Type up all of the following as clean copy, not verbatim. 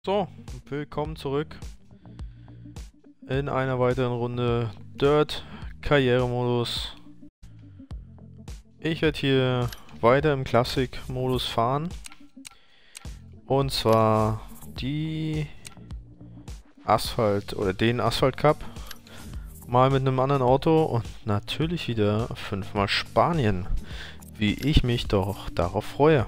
So, willkommen zurück in einer weiteren Runde Dirt Karrieremodus. Ich werde hier weiter im Classic-Modus fahren. Und zwar die Asphalt oder den Asphalt Cup. Mal mit einem anderen Auto und natürlich wieder 5-mal Spanien. Wie ich mich doch darauf freue.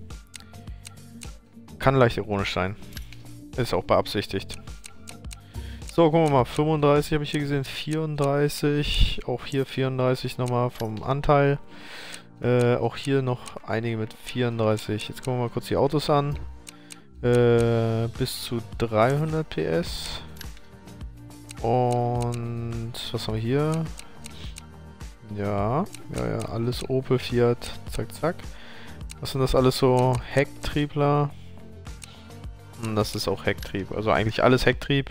Kann leicht ironisch sein. Ist auch beabsichtigt. So, gucken wir mal. 35 habe ich hier gesehen. 34. Auch hier 34 nochmal vom Anteil. Auch hier noch einige mit 34. Jetzt gucken wir mal kurz die Autos an. Bis zu 300 PS. Und was haben wir hier? Ja, alles Opel, Fiat, zack, zack. Was sind das alles so? Hecktriebler. Das ist auch Hecktrieb. Also eigentlich alles Hecktrieb.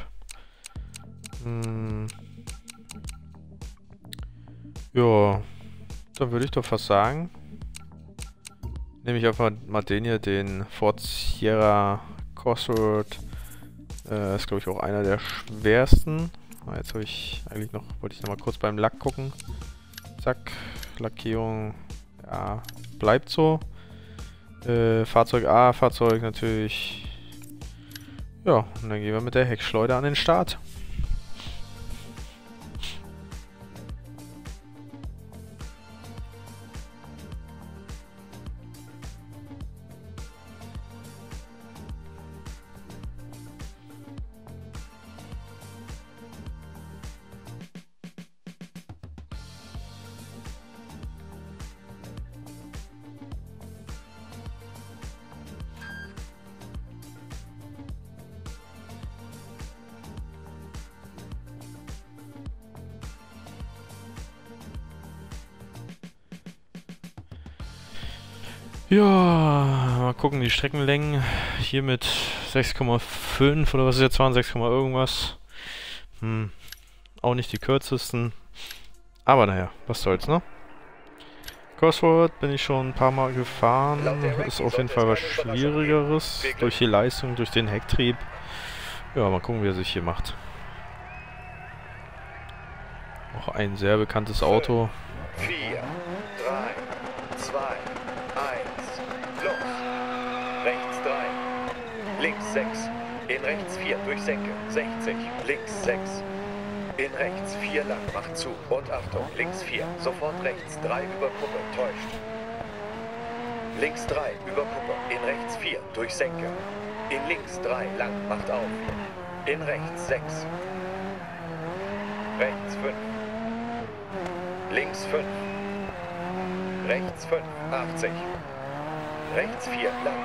Ja, dann würde ich doch fast sagen, nehme ich einfach mal den hier, den Ford Sierra Cosworth. Ist glaube ich auch einer der schwersten. Jetzt habe ich eigentlich noch, wollte ich noch mal kurz beim Lack gucken. Zack, Lackierung, ja, bleibt so. Fahrzeug A, Fahrzeug natürlich. Ja, und dann gehen wir mit der Heckschleuder an den Start. Ja, mal gucken, die Streckenlängen hier mit 6,5 oder was es jetzt waren, 6, irgendwas. Auch nicht die kürzesten. Aber naja, was soll's, ne? Cosworth bin ich schon ein paar Mal gefahren. Ist auf jeden Fall was Schwierigeres. Durch die Leistung, durch den Hecktrieb. Ja, mal gucken, wie er sich hier macht. Auch ein sehr bekanntes Auto. 4, 3, 2, 1, los. Rechts 3, links 6, in rechts 4, durchsenke, 60, links 6, in rechts 4 lang, macht zu und Achtung, links 4, sofort rechts 3 über Kuppe, täuscht. Links 3 über Kuppe, in rechts 4, durchsenke, in links 3 lang, macht auf, in rechts 6, rechts 5, links 5, rechts 5, 80. Rechts 4, lang.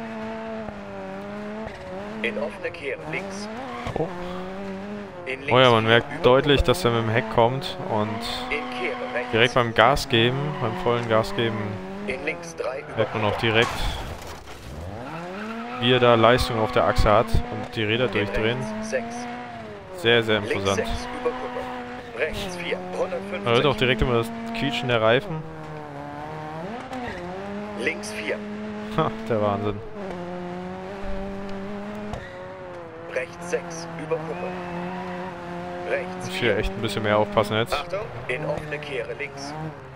In offene Kehre, links. Oh. In links Oh ja, man 4, merkt über deutlich, Kuppe. dass er mit dem Heck kommt und In Kehre, rechts. direkt beim Gas geben, beim vollen Gas geben, In links 3, über merkt man auch Kuppe. direkt, wie er da Leistung auf der Achse hat und die Räder In durchdrehen. rechts 6. Sehr, sehr Links imposant. 6, über Kuppe. Rechts 4, 150. Man hört auch direkt immer das Quietschen der Reifen. Links 4. Ha, der Wahnsinn. Rechts 6, über Kuppe. Rechts Muss ich hier 4. echt ein bisschen mehr aufpassen jetzt. Achtung, in offene Kehre, links.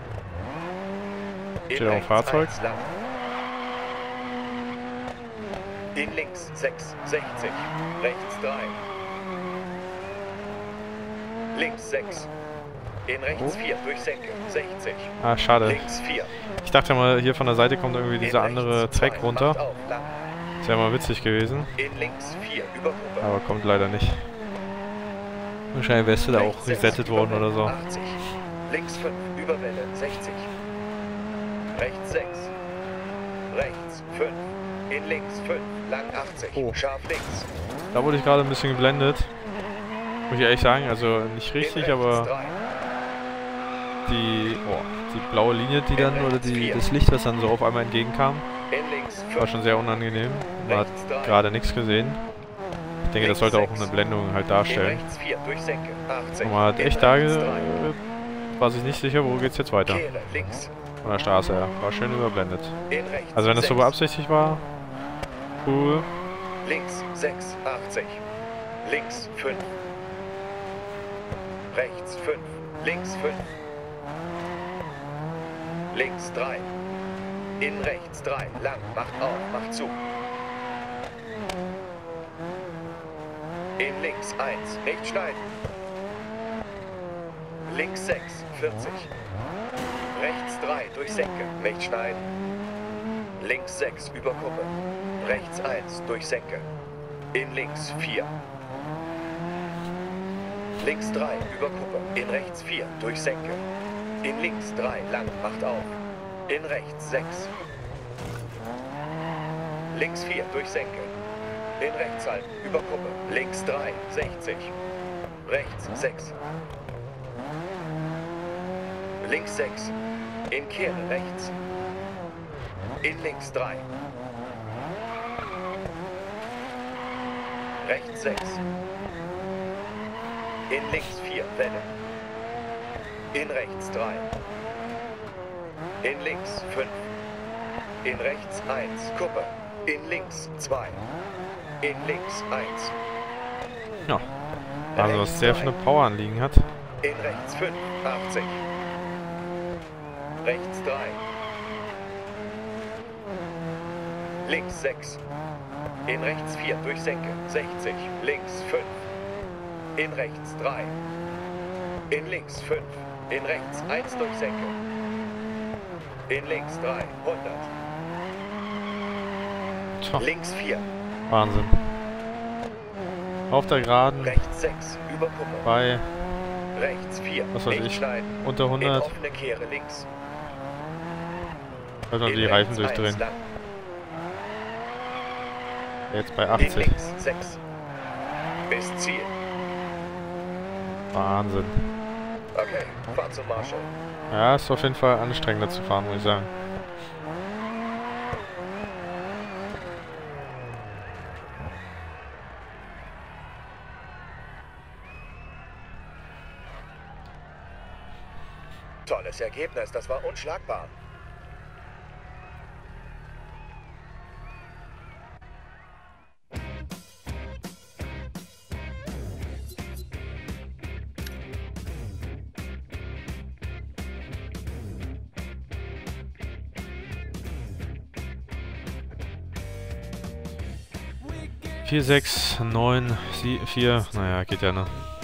In Steht auch ein rechts Fahrzeug. 1, lang. In links 6, 60. Rechts 3. Links 6. In rechts 4, durchsenke, 60. Ah, schade. Links 4. Ich dachte mal, hier von der Seite kommt irgendwie dieser andere Track runter. Macht auf, lang. Das wäre mal witzig gewesen. In links 4, über Kuppe. Aber kommt leider nicht. Wahrscheinlich wärst du da auch Rechts 6, resettet über worden Welle, oder so. 80. Links 5, über Welle, 60. Rechts 6. Rechts 5. In links 5, lang 80. Oh. Scharf links. Da wurde ich gerade ein bisschen geblendet. Muss ich ehrlich sagen, also nicht richtig, in rechts aber 3. die blaue Linie, die dann, oder das Licht, das dann so auf einmal entgegenkam, In links war 5. schon sehr unangenehm. Man hat Rechts 3. gerade nichts gesehen. Ich denke, das sollte auch eine Blendung halt In darstellen. rechts 4, durchsenke, 80. Und man hat In echt da, rechts 3. war sich nicht sicher, wo geht's jetzt weiter. Kehre, links. Von der Straße her. War schön überblendet. In rechts Also wenn das so 6. beabsichtigt war, cool. Links 6, 80. Links 5. Rechts 5. Links 5. Links 3. In rechts 3. Lang. Macht auf. Macht zu. In links 1. Nicht schneiden. Links 6. 40. Rechts 3. Durch Senke. Nicht schneiden. Links 6. Über Kuppe. Rechts 1. Durch Senke. In links 4. Links 3. Über Kuppe. In rechts 4. Durch Senke. In links 3. Lang. Macht auf. In rechts 6. Links 4. Durch Senke. In rechts halten. Über Kuppe. Links 3. 60. Rechts 6. Links 6. In Kehre rechts. In links 3. Rechts 6. In links 4. Welle. In rechts 3. In links 5. In rechts 1. Kuppe. In links 2. In links 1. Ja. Also was sehr viele Power anliegen hat. In rechts 5. 80. Rechts 3. Links 6. In rechts 4 durch Senke. 60. Links 5. In rechts 3. In links 5. In rechts 1 durch Senke. In links 3. 100. Tja, Links 4. Wahnsinn. Auf der Geraden Rechts 6. Über Kuppe. bei, Rechts 4. was weiß Nicht ich, schneiden. unter In 100. offene Kehre links. Also In die Reifen rechts 1 durchdrehen. lang. Jetzt bei In 80. links 6. Bis Ziel. Wahnsinn. Okay, fahr zum Marshall. Ja, ist auf jeden Fall anstrengender zu fahren, muss ich sagen. Tolles Ergebnis, das war unschlagbar. Vier, 6, 9, 4. Naja, geht ja, ne?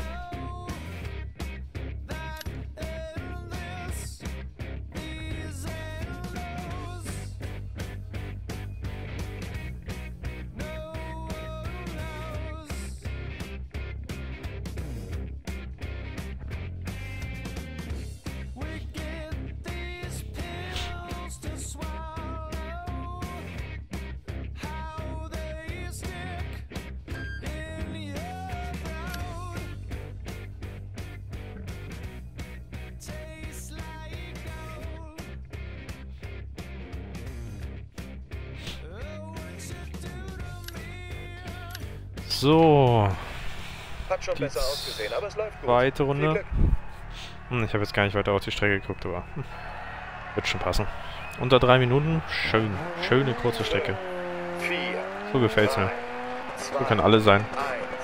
So, Hat schon Die besser ausgesehen, aber es läuft gut. zweite Viel Runde. Glück. Ich habe jetzt gar nicht weiter auf die Strecke geguckt, aber wird schon passen. Unter 3 Minuten, schön. Schöne kurze Strecke. 4. So gefällt's mir. 2, So können alle sein. 1.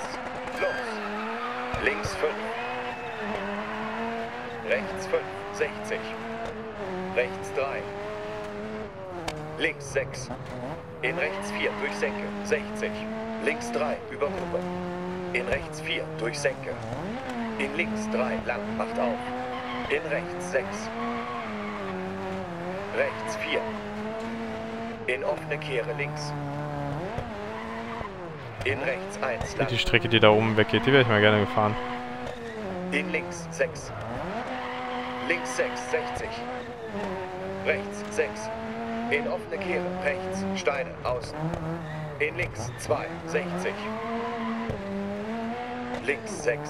Los. Links 5. Rechts 5. 60. Rechts 3. Links 6. In rechts 4 durch Senke. 60. Links 3 über Kuppe. In rechts 4 durch Senke. In links 3 lang. Macht auf. In rechts 6. Rechts 4. In offene Kehre links. In rechts 1 lang. Die Strecke, die da oben weggeht, die wäre ich mal gerne gefahren. In links 6. Links 6, 60. Rechts 6. In offene Kehre rechts. Steine außen. In links 2, 60. Links 6.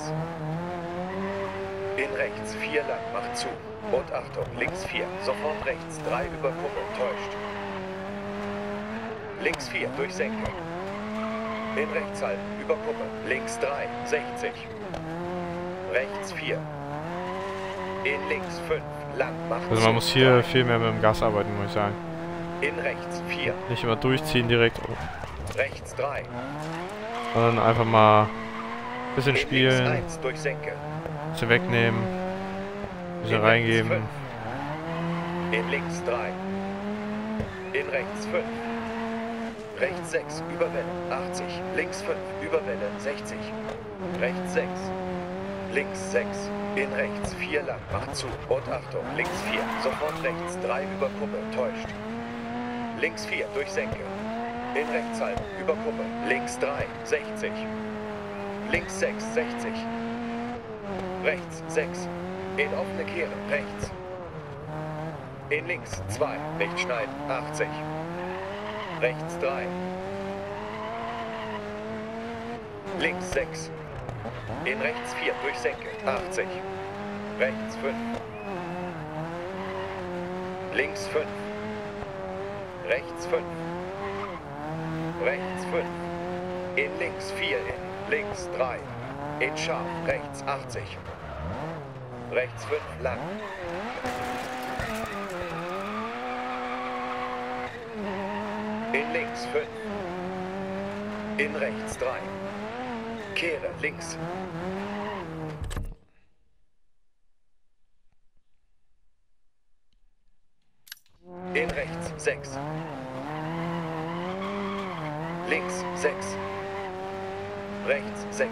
In rechts 4 lang. Macht zu. Und Achtung, links 4. Sofort rechts. 3 über Kuppe. Täuscht. Links 4 durch Senke. In rechts halten. Über Kuppe. Links 3, 60. Rechts 4. In links 5. Lang. Macht Also zu. man muss hier 3. viel mehr mit dem Gas arbeiten, muss ich sagen. In rechts 4. Nicht immer durchziehen direkt. Rechts 3. Und dann einfach mal ein bisschen In spielen, links 1 durch Senke. ein bisschen wegnehmen, ein bisschen In reingeben. rechts 5. In links 3. In rechts 5. Rechts 6 über Welle 80. Links 5 über Welle 60. Rechts 6. Links 6. In rechts 4 lang. Macht zu. Und Achtung. Links 4. Sofort rechts 3 über Kuppe. Täuscht. Links 4 durch Senke. In rechts halb. Über Kuppe. Links 3. 60. Links 6. 60. Rechts 6. In offene Kehre. Rechts. In links 2. Nicht schneiden. 80. Rechts 3. Links 6. In rechts 4 durch Senke. 80. Rechts 5. Links 5. Rechts 5. Rechts 5. In links 4 in. Links 3. In scharf. Rechts 80. Rechts 5 lang. In links 5. In rechts 3. Kehre links. In rechts 6. Links 6. Rechts 6.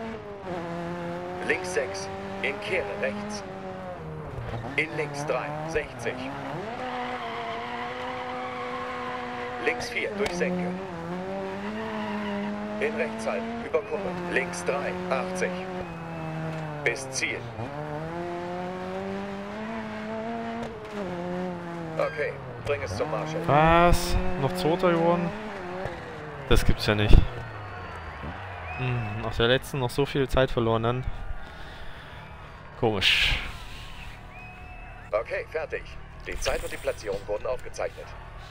Links 6. In Kehre rechts. In links 3. 60. Links 4 durch Senke. In rechts halb über Kuppe. Links 3. 80. Bis Ziel. Okay, bring es zum Marshall. Was? Noch Zweiter geworden? Das gibt's ja nicht. Nach der letzten noch so viel Zeit verloren dann. Komisch. Okay, fertig. Die Zeit und die Platzierung wurden aufgezeichnet.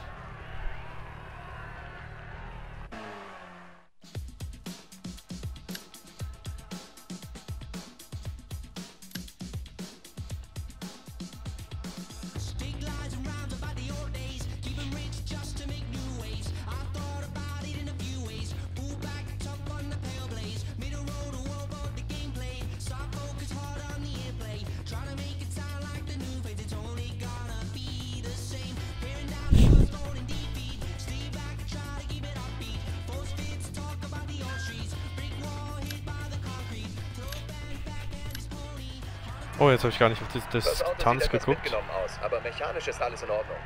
Oh, jetzt habe ich gar nicht auf das Das Auto Tanz sieht etwas geguckt. mitgenommen aus, aber mechanisch ist alles in Ordnung.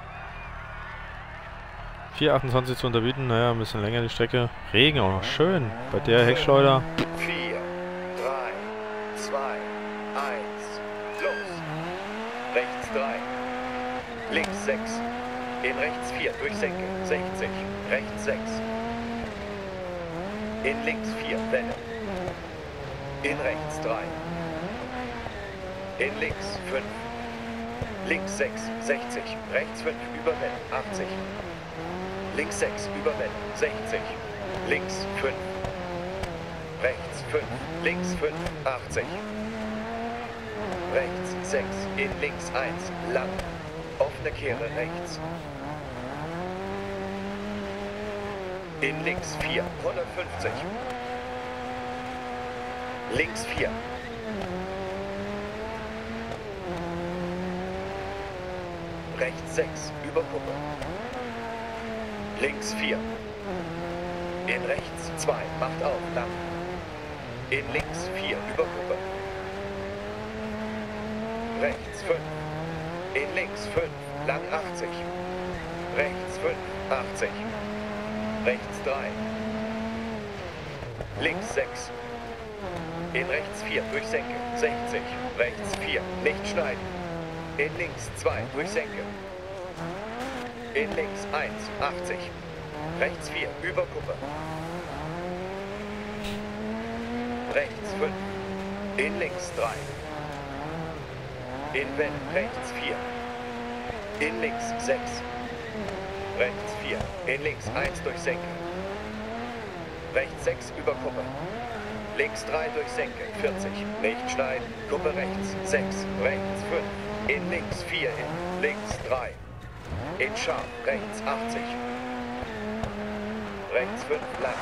4,28 zu unterbieten, naja, ein bisschen länger die Strecke. Regen auch noch, schön. Bei der Heckschleuder. 4, 3, 2, 1, los. Rechts 3. Links 6. In rechts 4 durch Senke. 60. Rechts 6. In links 4 Welle. In rechts 3. In links 5. Links 6, 60. Rechts 5 über Welle, 80. Links 6 über Welle, 60. Links 5. Rechts 5. Links 5, 80. Rechts 6. In links 1. Lang. Offene Kehre rechts. In links 4. 150. Links 4. Rechts 6, über Kuppe. Links 4. In rechts 2, macht auf, lang. In links 4, über Kuppe. Rechts 5. In links 5, lang 80. Rechts 5, 80. Rechts 3. Links 6. In rechts 4, durch Senke, 60. Rechts 4, nicht schneiden. In links 2 durch Senke. In links 1, 80. Rechts 4, über Kuppe. Rechts 5. In links 3. In Welle, rechts 4. In links 6. Rechts 4. In links 1 durch Senke. Rechts 6 über Kuppe. Links 3 durch Senke, 40. Nicht schneiden. Kuppe rechts, 6. Rechts 5. In links 4 in. Links 3. In scharf, rechts 80. rechts 5 lang.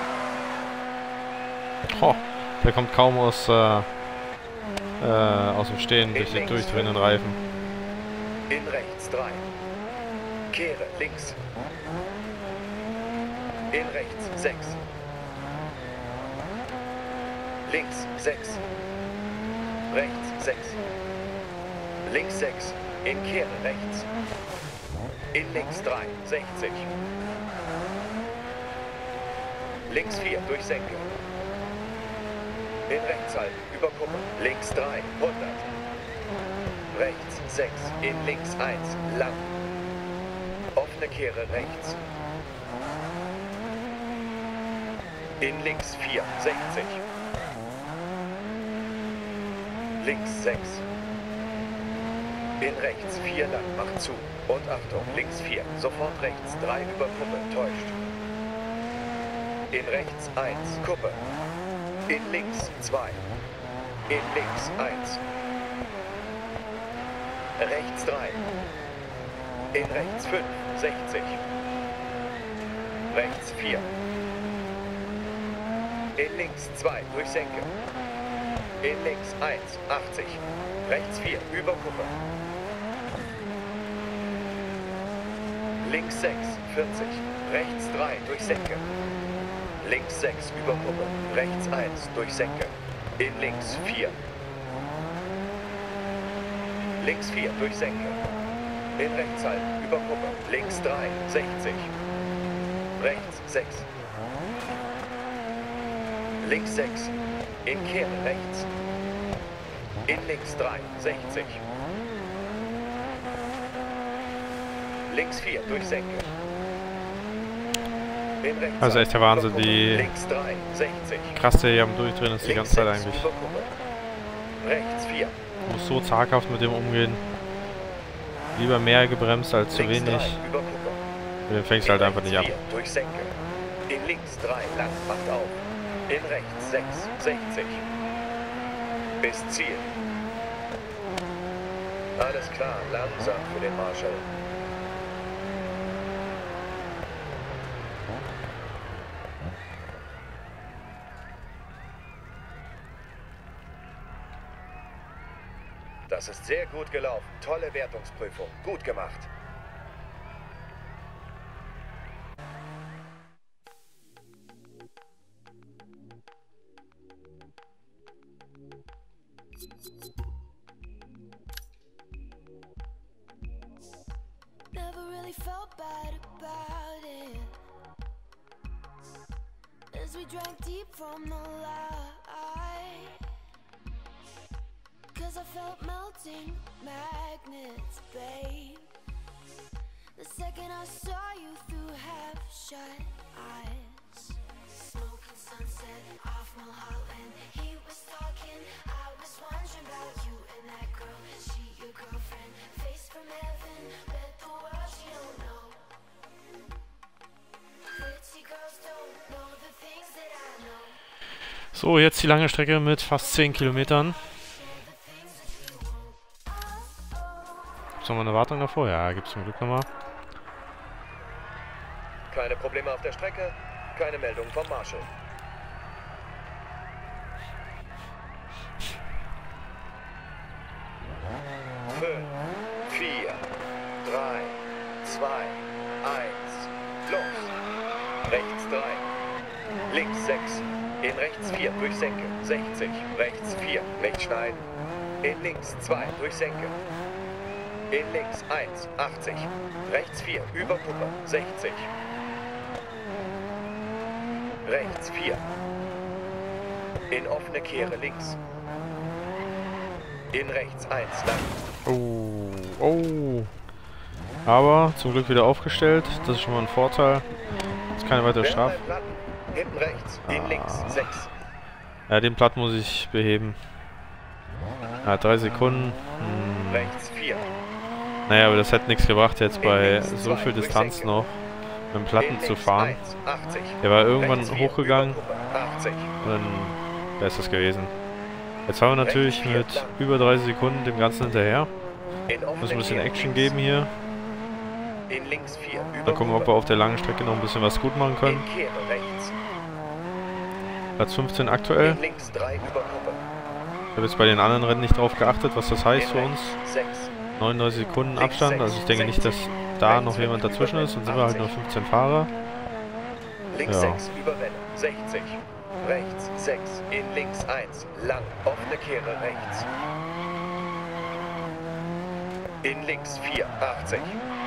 Oh, der kommt kaum aus dem Stehen durch die durchdrehenden Reifen. In rechts 3. Kehre links. In rechts 6. Links 6. Rechts 6. Links 6. In Kehre rechts. In links 3. 60. Links 4 durch Senke. In rechts halten. Über Kuppe. Links 3. 100. Rechts 6. In links 1. Lang. Offene Kehre rechts. In links 4. 60. Links 6. In rechts 4 lang. Macht zu. Und Achtung. Links 4. Sofort rechts 3 über Kuppe. Täuscht. In rechts 1. Kuppe. In links 2. In links 1. Rechts 3. In rechts 5. 60. Rechts 4. In links 2. Durch Senke. In links 1. 80. Rechts 4. Über Kuppe. Links 6. 40. Rechts 3. Durch Senke. Links 6 über Kuppe. Rechts 1 durch Senke. In links 4. Links 4 durch Senke. In rechts halten über Kuppe. Links 3 60. Rechts 6. Links 6. In Kehre rechts. In links 3 60. Links 4 durch Senke. Also echt der Wahnsinn, wie links 3, 60. krass der hier am Durchdrehen ist die ganze Zeit eigentlich. Rechts 4. Muss so zaghaft mit dem umgehen. Lieber mehr gebremst als zu wenig. Mit dem fängst du halt einfach nicht ab. Durch Senke. In links 3 lang, macht auf. In rechts 6, 60. Bis Ziel. Alles klar, langsam für den Marshall. Das ist sehr gut gelaufen. Tolle Wertungsprüfung. Gut gemacht. Never really felt bad about it, as we drank deep from the light. 'Cause I felt melting magnets, babe. The second I saw you through half-shut eyes. Smoking sunset off Mulholland. He was talking, I was wondering about you and that girl. She your girlfriend, face from heaven, bet the world she don't know. Pretty girls don't know the things that I know. So, jetzt die lange Strecke mit fast 10 Kilometern. Gibt's nochmal eine Wartung davor? Ja, gibt's zum Glück nochmal. Keine Probleme auf der Strecke, keine Meldung vom Marshall. Fünf, 4, 3, 2, 1, los! Rechts 3, links 6, in rechts 4 durch Senke, 60, rechts 4, nicht schneiden, in links 2 durch Senke. In links 1, 80. Rechts 4, über Kuppe, 60. Rechts 4. In offene Kehre links. In rechts 1, lang. Oh, oh. Aber zum Glück wieder aufgestellt. Das ist schon mal ein Vorteil. Jetzt keine weitere Strafe. Hinten rechts, in links 6. Ja, den Platt muss ich beheben. Ja, 3 Sekunden. Rechts 4. Naja, aber das hätte nichts gebracht, jetzt bei so viel Distanz noch mit dem Platten zu fahren. Der war irgendwann hochgegangen und dann wäre es das gewesen. Jetzt fahren wir natürlich mit über 30 Sekunden dem Ganzen hinterher. Muss ein bisschen Action geben hier. In links 4, über Dann gucken wir, ob wir auf der langen Strecke noch ein bisschen was gut machen können. In Kehre rechts. Platz 15 aktuell. In links 3, über Kuppe. Ich habe jetzt bei den anderen Rennen nicht drauf geachtet, was das heißt für uns. 6. 39 Sekunden Abstand, also ich denke nicht, dass da noch jemand dazwischen ist. Dann sind wir halt nur 15 Fahrer. Links Ja. 6, über Welle, 60. Rechts 6, in links 1, lang, offene Kehre rechts. In links 4, 80.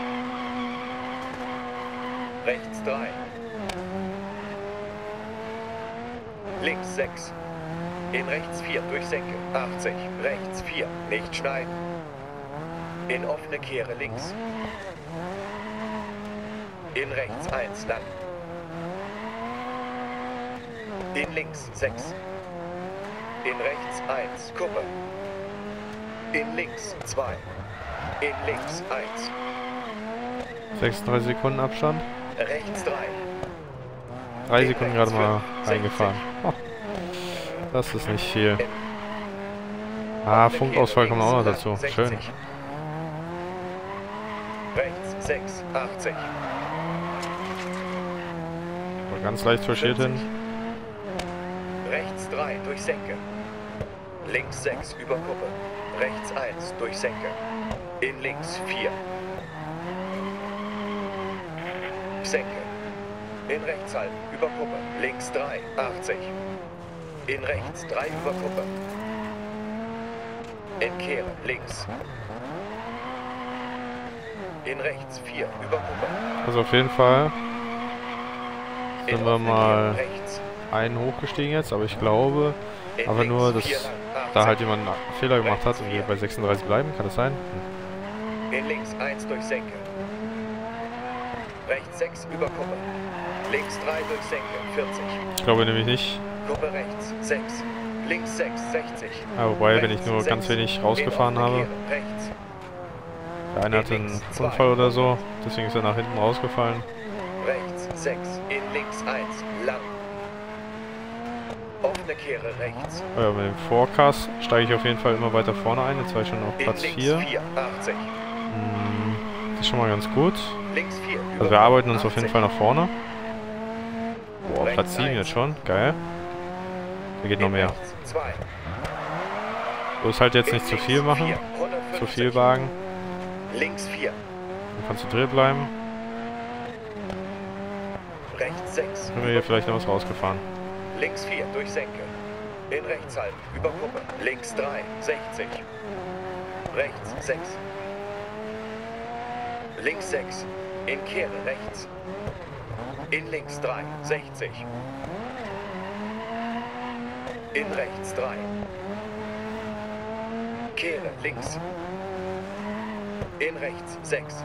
Rechts 3. Links 6. In rechts 4, durchsenke, 80. Rechts 4, nicht schneiden. In offene Kehre links. In rechts 1, lang. In links 6. In rechts 1, Kuppe. In links 2. In links 1. 36 Sekunden Abstand. Rechts 3. 3 Sekunden gerade mal reingefahren. Oh, das ist nicht viel. Ah, Funkausfall kommt auch noch dazu. Schön. Rechts 6, 80. Aber ganz leicht touchiert hin. Rechts 3, durch Senke. Links 6, über Kuppe. Rechts 1, durch Senke. In links 4. Senke. In rechts halten, über Kuppe. Links 3, 80. In rechts 3, über Kuppe. In Kehre, links. In rechts 4, über Kuppe. Also auf jeden Fall In sind wir offene mal Kehre, rechts. einen hochgestiegen jetzt, aber ich glaube In aber links nur, dass 4 lang, da 80. halt jemand einen Fehler gemacht hat und wir bei 36 bleiben. Kann das sein? In links 1 durch Senke. Rechts 6 über Kuppe. Links 3 durch Senke, 40. Ich glaube nämlich nicht. Kuppe rechts 6. Links 6, 60. Ja, wobei, wenn ich Rechts nur 6. ganz wenig rausgefahren In offene habe. Kehre, rechts. Der eine hatte einen Unfall oder so, deswegen ist er nach hinten rausgefallen. Rechts 6. In links 1, lang. Offene Kehre rechts. Ja, mit dem Forecast steige ich auf jeden Fall immer weiter vorne ein. Jetzt war ich schon auf In Platz links 4. 4, 80. Das ist schon mal ganz gut. Links 4 über Also wir arbeiten uns auf 80. jeden Fall nach vorne. Boah, Rechts Platz 7 1. jetzt schon. Geil. Da geht noch In mehr. rechts 2. Bloß halt jetzt In nicht zu links viel machen. 4, Zu 150. viel wagen. Links 4. Und konzentriert bleiben. Rechts 6. Können wir hier vielleicht noch was rausgefahren. Links 4 durch Senke. In rechts halten, über Kuppe. Links 3, 60. Rechts 6. Links 6. In Kehre rechts. In links 3, 60. In rechts 3. Kehre links. In rechts 6.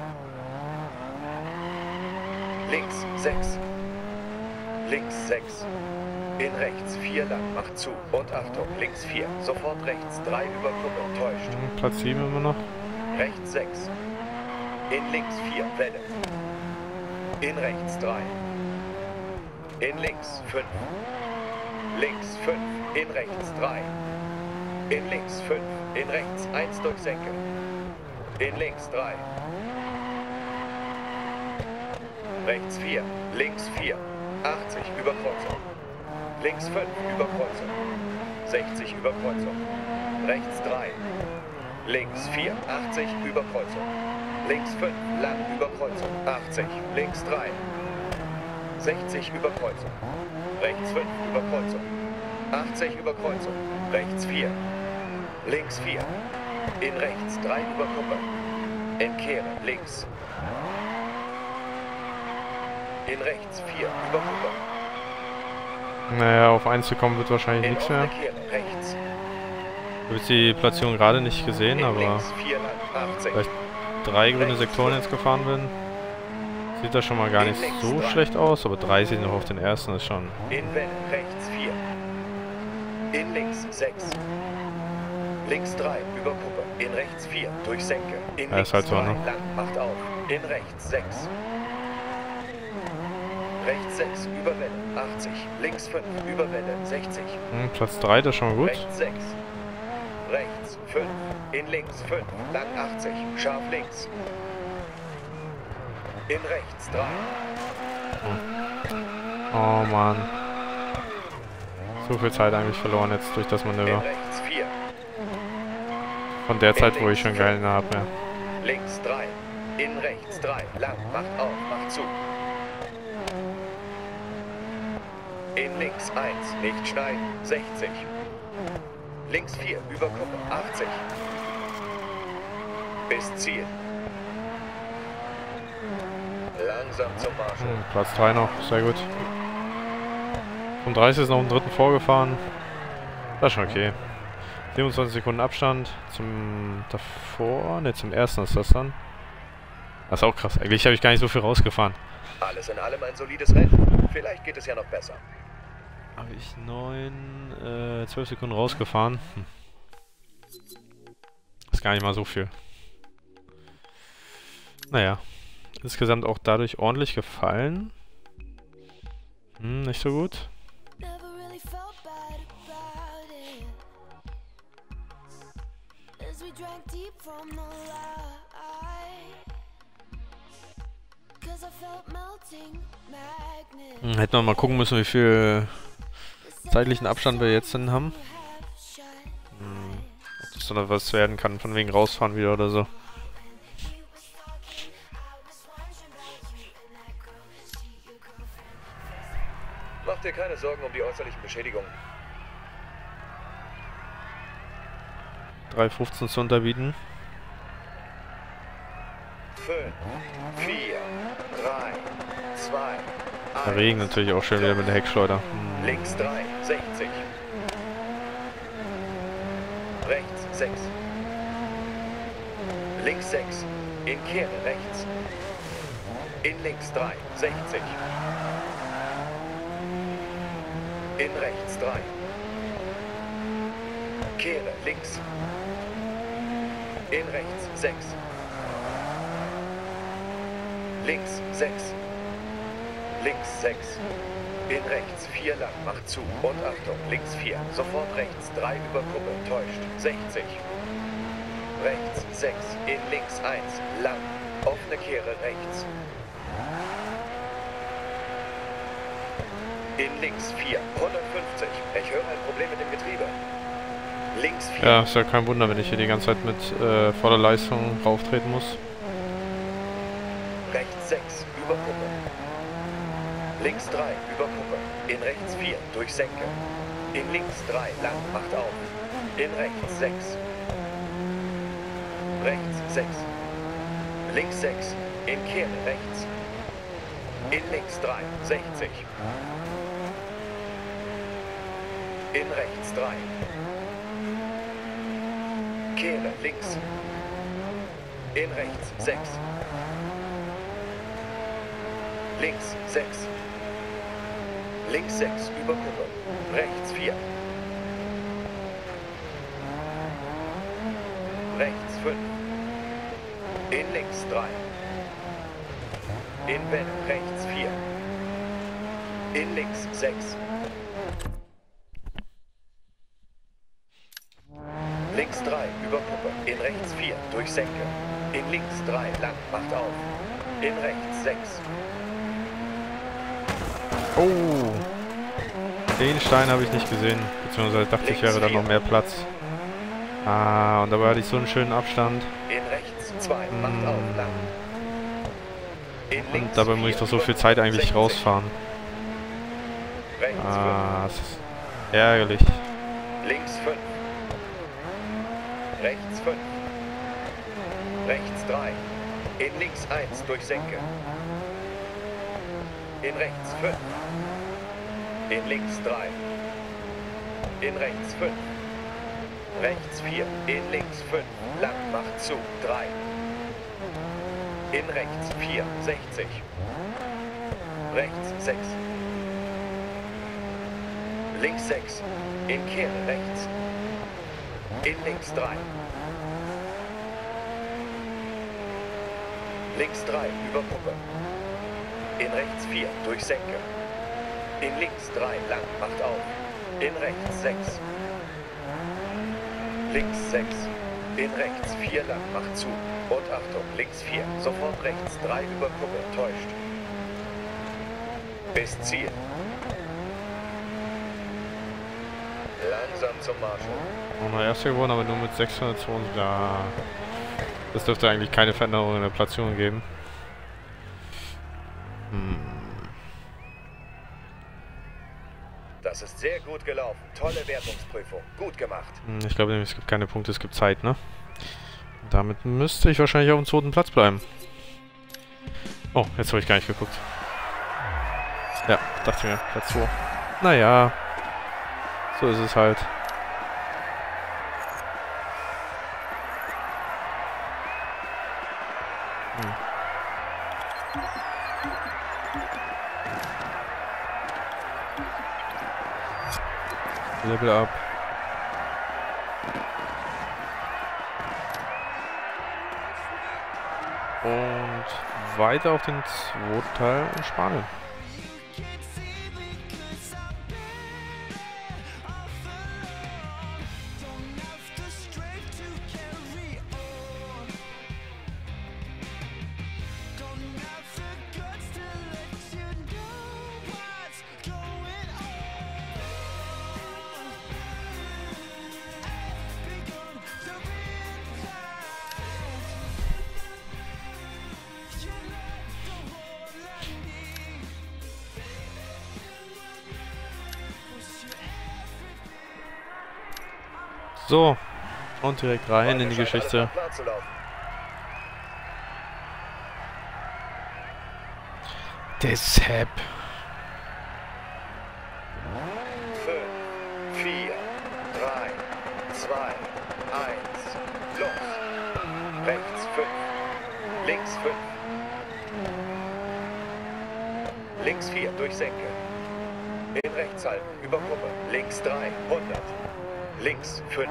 Links 6. Links 6. In rechts 4 lang, macht zu. Und Achtung, links 4. Sofort rechts 3 über Kuppe, täuscht. Platz 7 immer noch. Rechts 6. In links 4, Welle. In rechts 3. In links 5. Links 5. In rechts 3. In links 5. In rechts 1 durch Senke. In links 3. Rechts 4. Links 4. 80 über Kreuzung. Links 5 über Kreuzung. 60 über Kreuzung. Rechts 3. Links 4. 80 über Kreuzung. Links 5 lang über Kreuzung. 80. Links 3. 60 über Kreuzung. Rechts 5 über Kreuzung. 80 über Kreuzung. Rechts 4. Links 4. In rechts 3 über Kuppe. In Kehre links. In rechts 4 über Kuppe. Naja, auf 1 zu kommen wird wahrscheinlich In nichts offene mehr. Kehre rechts. Ich habe jetzt die Platzierung gerade nicht gesehen, In aber links 4 lang 80. vielleicht 3 grüne Sektoren jetzt gefahren bin. Sieht das schon mal gar nicht so schlecht aus, aber 30 noch auf den ersten ist schon. In Welle rechts 4. In links 6. Links 3 über Kuppe. In rechts 4 durch Senke. In Ja, links ist halt so, 2 ne? lang macht auf. In rechts 6. Rechts 6 über Welle 80. Links 5 über Welle 60. Platz 3, das ist schon mal gut. Rechts 6. Rechts 5. In links 5. Lang 80. Scharf links. In rechts 3. Oh Mann. So viel Zeit eigentlich verloren jetzt durch das In Manöver. rechts 4. Von der Zeit, wo ich schon gehalten habe, ja. Links 3. In rechts 3. Lang. Macht auf. Macht zu. In links 1. Nicht schneiden. 60. Links 4. Über Kuppe. 80. Bis Ziel. Langsam zum Marschall. Platz 3 noch, sehr gut. Vom 30 ist noch im dritten vorgefahren. Das ist schon okay. 27 Sekunden Abstand zum davor, ne, zum ersten ist das dann. Das ist auch krass. Eigentlich habe ich gar nicht so viel rausgefahren. Alles in allem ein solides Rennen. Vielleicht geht es ja noch besser. Habe ich 12 Sekunden rausgefahren. Ist gar nicht mal so viel. Naja. Insgesamt auch dadurch ordentlich gefallen. Nicht so gut. Never really felt bad about it. As we drank deep from the light. 'Cause I felt melting magnets. Hätten wir mal gucken müssen, wie viel zeitlichen Abstand wir jetzt denn haben. Ob das dann noch was werden kann, von wegen rausfahren wieder oder so. Mach dir keine Sorgen um die äußerlichen Beschädigungen. 3,15 zu unterbieten. 5, 4, 3, 2, 1. Der Regen natürlich auch schön wieder mit der Heckschleuder. Links 3, 60. Rechts 6. Links 6. In Kehre rechts. In links 3, 60. In rechts 3. Kehre links. In rechts 6. Links 6. Links 6. In rechts 4 lang, macht zu. Und Achtung, links 4. Sofort rechts 3 über Kuppe, täuscht. 60. Rechts 6. In links 1. Lang. Offene Kehre rechts. In links 4. 150. Ich höre ein Problem mit dem Getriebe. Links 4. Ja, ist ja kein Wunder, wenn ich hier die ganze Zeit mit voller Leistung rauftreten muss. Rechts 6. Über Kuppe. Links 3. Über Kuppe. In rechts 4. Durch Senke. In links 3. Lang. Macht auf. In rechts 6. Rechts 6. Links 6. In Kehre rechts. In links 3. 60. In rechts 3. Kehre links. In rechts 6. Links 6. Links 6 über Kuppe. Rechts 4. Rechts 5. In links 3. In Welle rechts 4. In links 6. Links 3 über Kuppe. In rechts 4 durch Senke. In links 3 lang. Macht auf. In rechts 6. Oh! Den Stein habe ich nicht gesehen. Beziehungsweise dachte ich, wäre da noch mehr Platz. Ah, und dabei hatte ich so einen schönen Abstand. In rechts 2. Macht auf. Lang. In Und links dabei muss ich doch so viel Zeit eigentlich 60. rausfahren. Rechts Ah, das ist ärgerlich. 5. Links 5. Rechts 5. Rechts 3. In links 1 durch Senke. In rechts 5. In links 3. In rechts 5. Rechts 4. In links 5. Lang macht zu. 3. In rechts 4. 60. Rechts 6. Links 6. In Kehre rechts. In links 3. Links 3 über Kuppe. In rechts 4 durch Senke. In links 3 lang, macht auf. In rechts 6. Links 6. In rechts 4 lang, macht zu. Und Achtung, links 4, sofort rechts 3 über Kuppe, täuscht. Bis Ziel. Langsam zum Marschall. Auch noch Erster geworden, aber nur mit 602. Ja, das dürfte eigentlich keine Veränderung in der Platzierung geben. Das ist sehr gut gelaufen. Tolle Wertungsprüfung. Gut gemacht. Ich glaube nämlich, es gibt keine Punkte, es gibt Zeit, ne? Und damit müsste ich wahrscheinlich auf dem 2. Platz bleiben. Oh, jetzt habe ich gar nicht geguckt. Ja, dachte mir, Platz 2. Naja, so ist es halt. Level up. Und weiter auf den 2. Teil in Spanien. So, und direkt rein in die Geschichte. Der Sepp. 5, 4, 3, 2, 1, los. Rechts 5, links 5. Links 4, durch Senke. In rechts halten, über Kuppe. Links 3, 100. Links 5.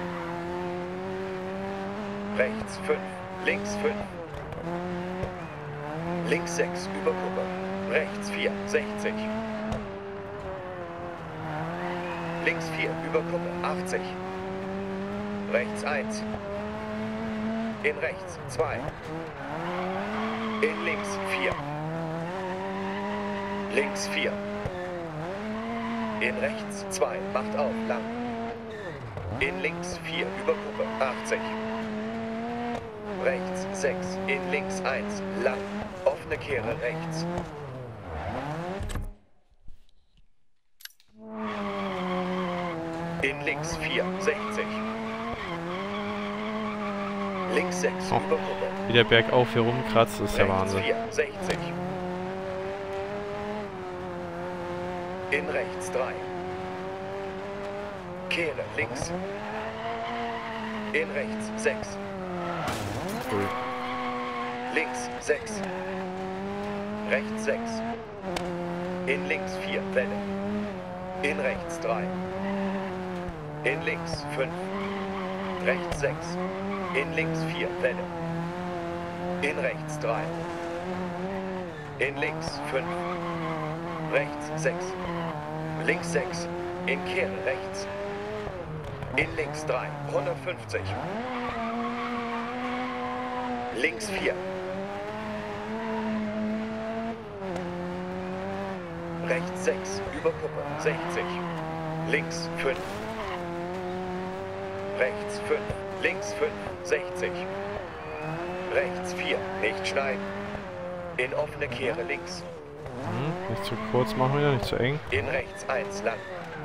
Rechts 5. Links 5. Links 6 über Kuppe. Rechts 4. 60. Links 4 über Kuppe. 80. Rechts 1. In rechts 2. In links 4. Links 4. In rechts 2. Macht auf. Lang. In links 4 über Kuppe, 80. Rechts 6, in links 1, lang, offene Kehre rechts. In links 4, 60. Links 6 Oh, über Kuppe. wie der Bergauf hier rumkratzt, ist der Wahnsinn. 4, 60. In rechts 3. Kehre links. In rechts 6. Cool. Links 6. Rechts 6. In links 4 Welle. In rechts 3. In links 5. Rechts 6. In links 4 Welle. In rechts 3. In links 5. Rechts 6. Links 6. In Kehre rechts. In links 3, 150. Links 4. Rechts 6, über Kuppe, 60. Links 5. Rechts 5, links 5, 60. Rechts 4, nicht schneiden. In offene Kehre links. Nicht zu kurz machen wieder, nicht zu eng. In rechts 1, lang.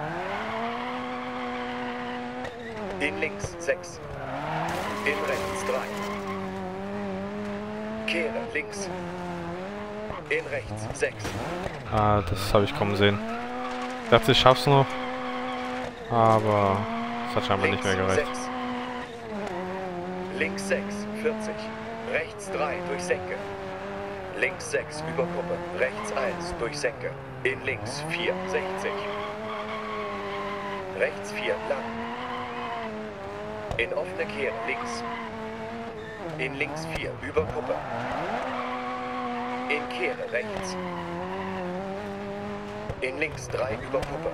In links 6. In rechts 3. Kehre links. In rechts 6. Ah, das habe ich kommen sehen. Ich dachte, ich schaff's noch. Aber es hat scheinbar nicht mehr gereicht. 6. Links 6, 40. Rechts 3 durch Senke. Links 6 über Kuppe. Rechts 1 durch Senke. In links 4, 60. Rechts 4 lang. In offene Kehre links. In links 4 über Kuppe. In Kehre rechts. In links 3 über Kuppe.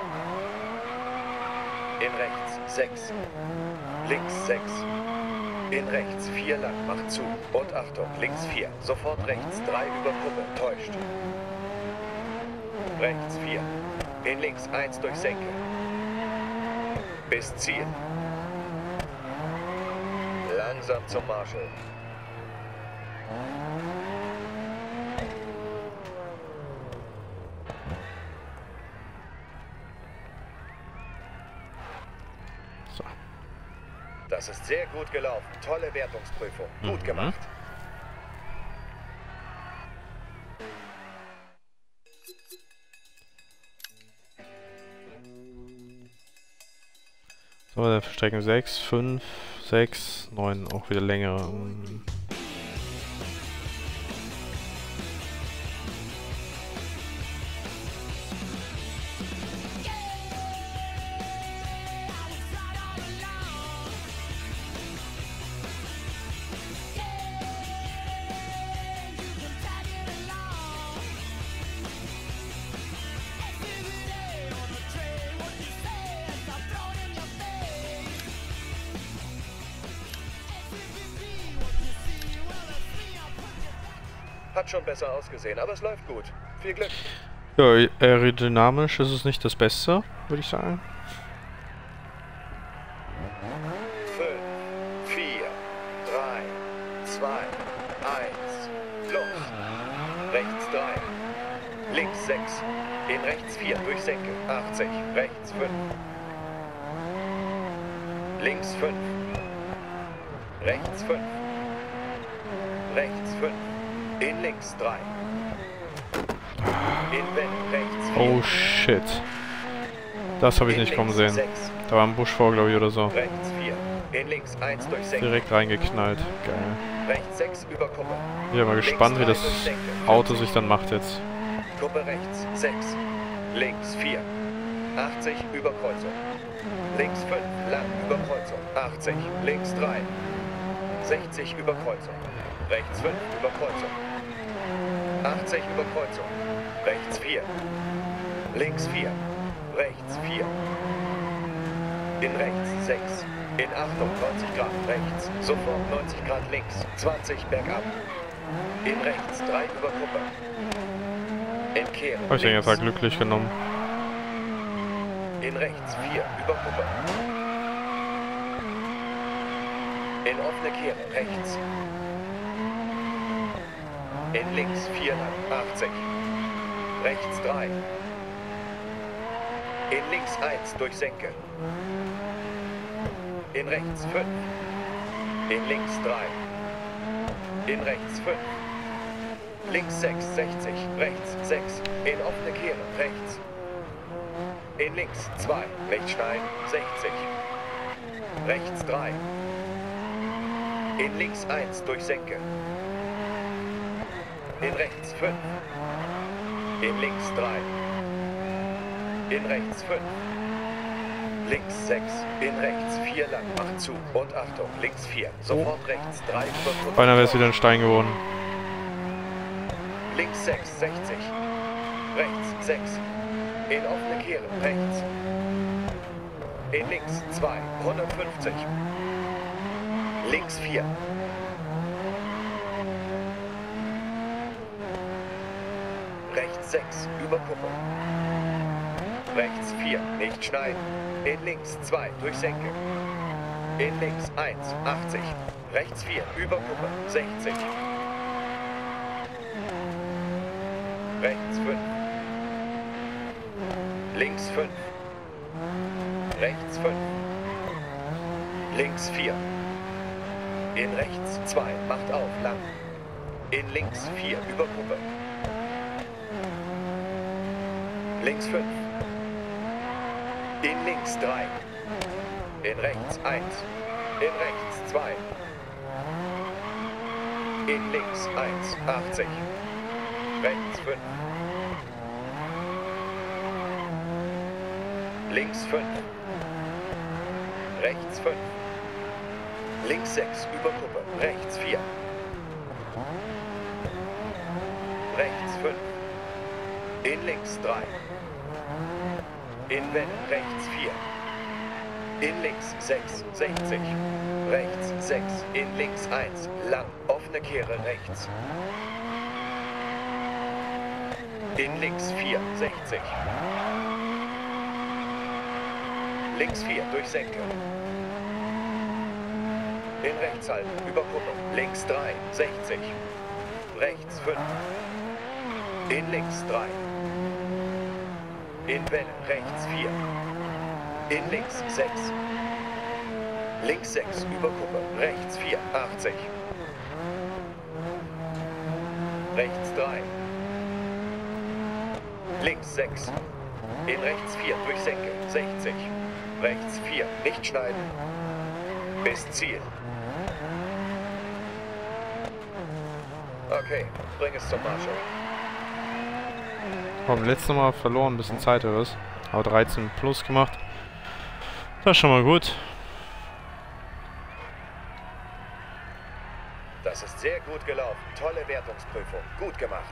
In rechts 6. Links 6. In rechts 4 lang, macht zu. Und Achtung, links 4. Sofort rechts 3 über Kuppe, täuscht. Rechts 4. In links 1 durch Senke. Bis Ziel. Langsam zum Marshall. So. Das ist sehr gut gelaufen. Tolle Wertungsprüfung. Gut gemacht. So, dann für Strecken 6, 5, 6, 9 auch wieder längere. Hat schon besser ausgesehen, aber es läuft gut. Viel Glück. Ja, aerodynamisch ist es nicht das Beste, würde ich sagen. 5, 4, 3, 2, 1, Luft. Rechts 3. Links 6. In rechts 4 durch Senke. 80. Rechts 5. Links 5. Rechts 5. Rechts 5. In links 3. In Wende rechts 4. Oh shit. Das habe ich nicht kommen sehen. 6. Da war ein Busch vor, glaube ich, oder so. Rechts 4. In links 1 durch Senke. Direkt reingeknallt. Geil. Rechts 6 über Kuppe. Ich bin mal gespannt, wie das Auto sich dann macht jetzt. Kuppe rechts 6. Links 4. 80 über Kreuzung. Links 5. Lang über Kreuzung. 80. Links 3. 60 über Kreuzung. Rechts 5 über Kreuzung. 80 über Kreuzung. Rechts 4. Links 4. Rechts 4. In rechts 6. In Achtung 90 Grad rechts. Sofort 90 Grad links. 20 bergab. In rechts 3 über Kuppe. In Kehren. Habe ich den jetzt mal glücklich genommen. In rechts 4 über Kuppe. In offene Kehre rechts. In links 4 lang 80. Rechts 3. In links 1 durch Senke. In rechts 5. In links 3. In rechts 5. Links 6, 60. Rechts 6. In offene Kehre rechts. In links 2. Rechts schneiden 60. Rechts 3. In links 1 durch Senke. In rechts 5. In links 3. In rechts 5. Links 6. In rechts 4 lang. Macht zu. Und Achtung. Links 4. Sofort rechts 3 über Kuppe. Beinahe wäre es wieder ein Stein geworden. Links 6, 60. Rechts 6. In offene Kehre rechts. In links 2. 150. Links 4. Rechts 6, über Kuppe. Rechts 4, nicht schneiden. In links 2, durch Senke. In links 1, 80. Rechts 4, über Kuppe, 60. Rechts 5. Links 5. Rechts 5. Links 4. In rechts 2, macht auf, lang. In links 4, über Kuppe. Links 5. In links 3. In rechts 1. In rechts 2. In links 1, 80. Rechts 5. Links 5. Rechts 5. Links 6 über Kuppe. Rechts 4. Rechts 5. In links 3. In Welle rechts 4. In links 6, 60. Rechts 6, in links 1, lang, offene Kehre rechts. In links 4, 60. Links 4, durch Senke. In rechts halten, über Kuppe. Links 3, 60. Rechts 5. In links 3. In Welle, rechts 4. In links 6. Links 6, über Kuppe. Rechts 4, 80. Rechts 3. Links 6. In rechts 4, durch Senke, 60. Rechts 4, nicht schneiden. Bis Ziel. Okay, bring es zum Marshall. Beim letzten Mal verloren, ein bisschen Zeit oder was? Aber 13 plus gemacht. Das ist schon mal gut. Das ist sehr gut gelaufen. Tolle Wertungsprüfung. Gut gemacht.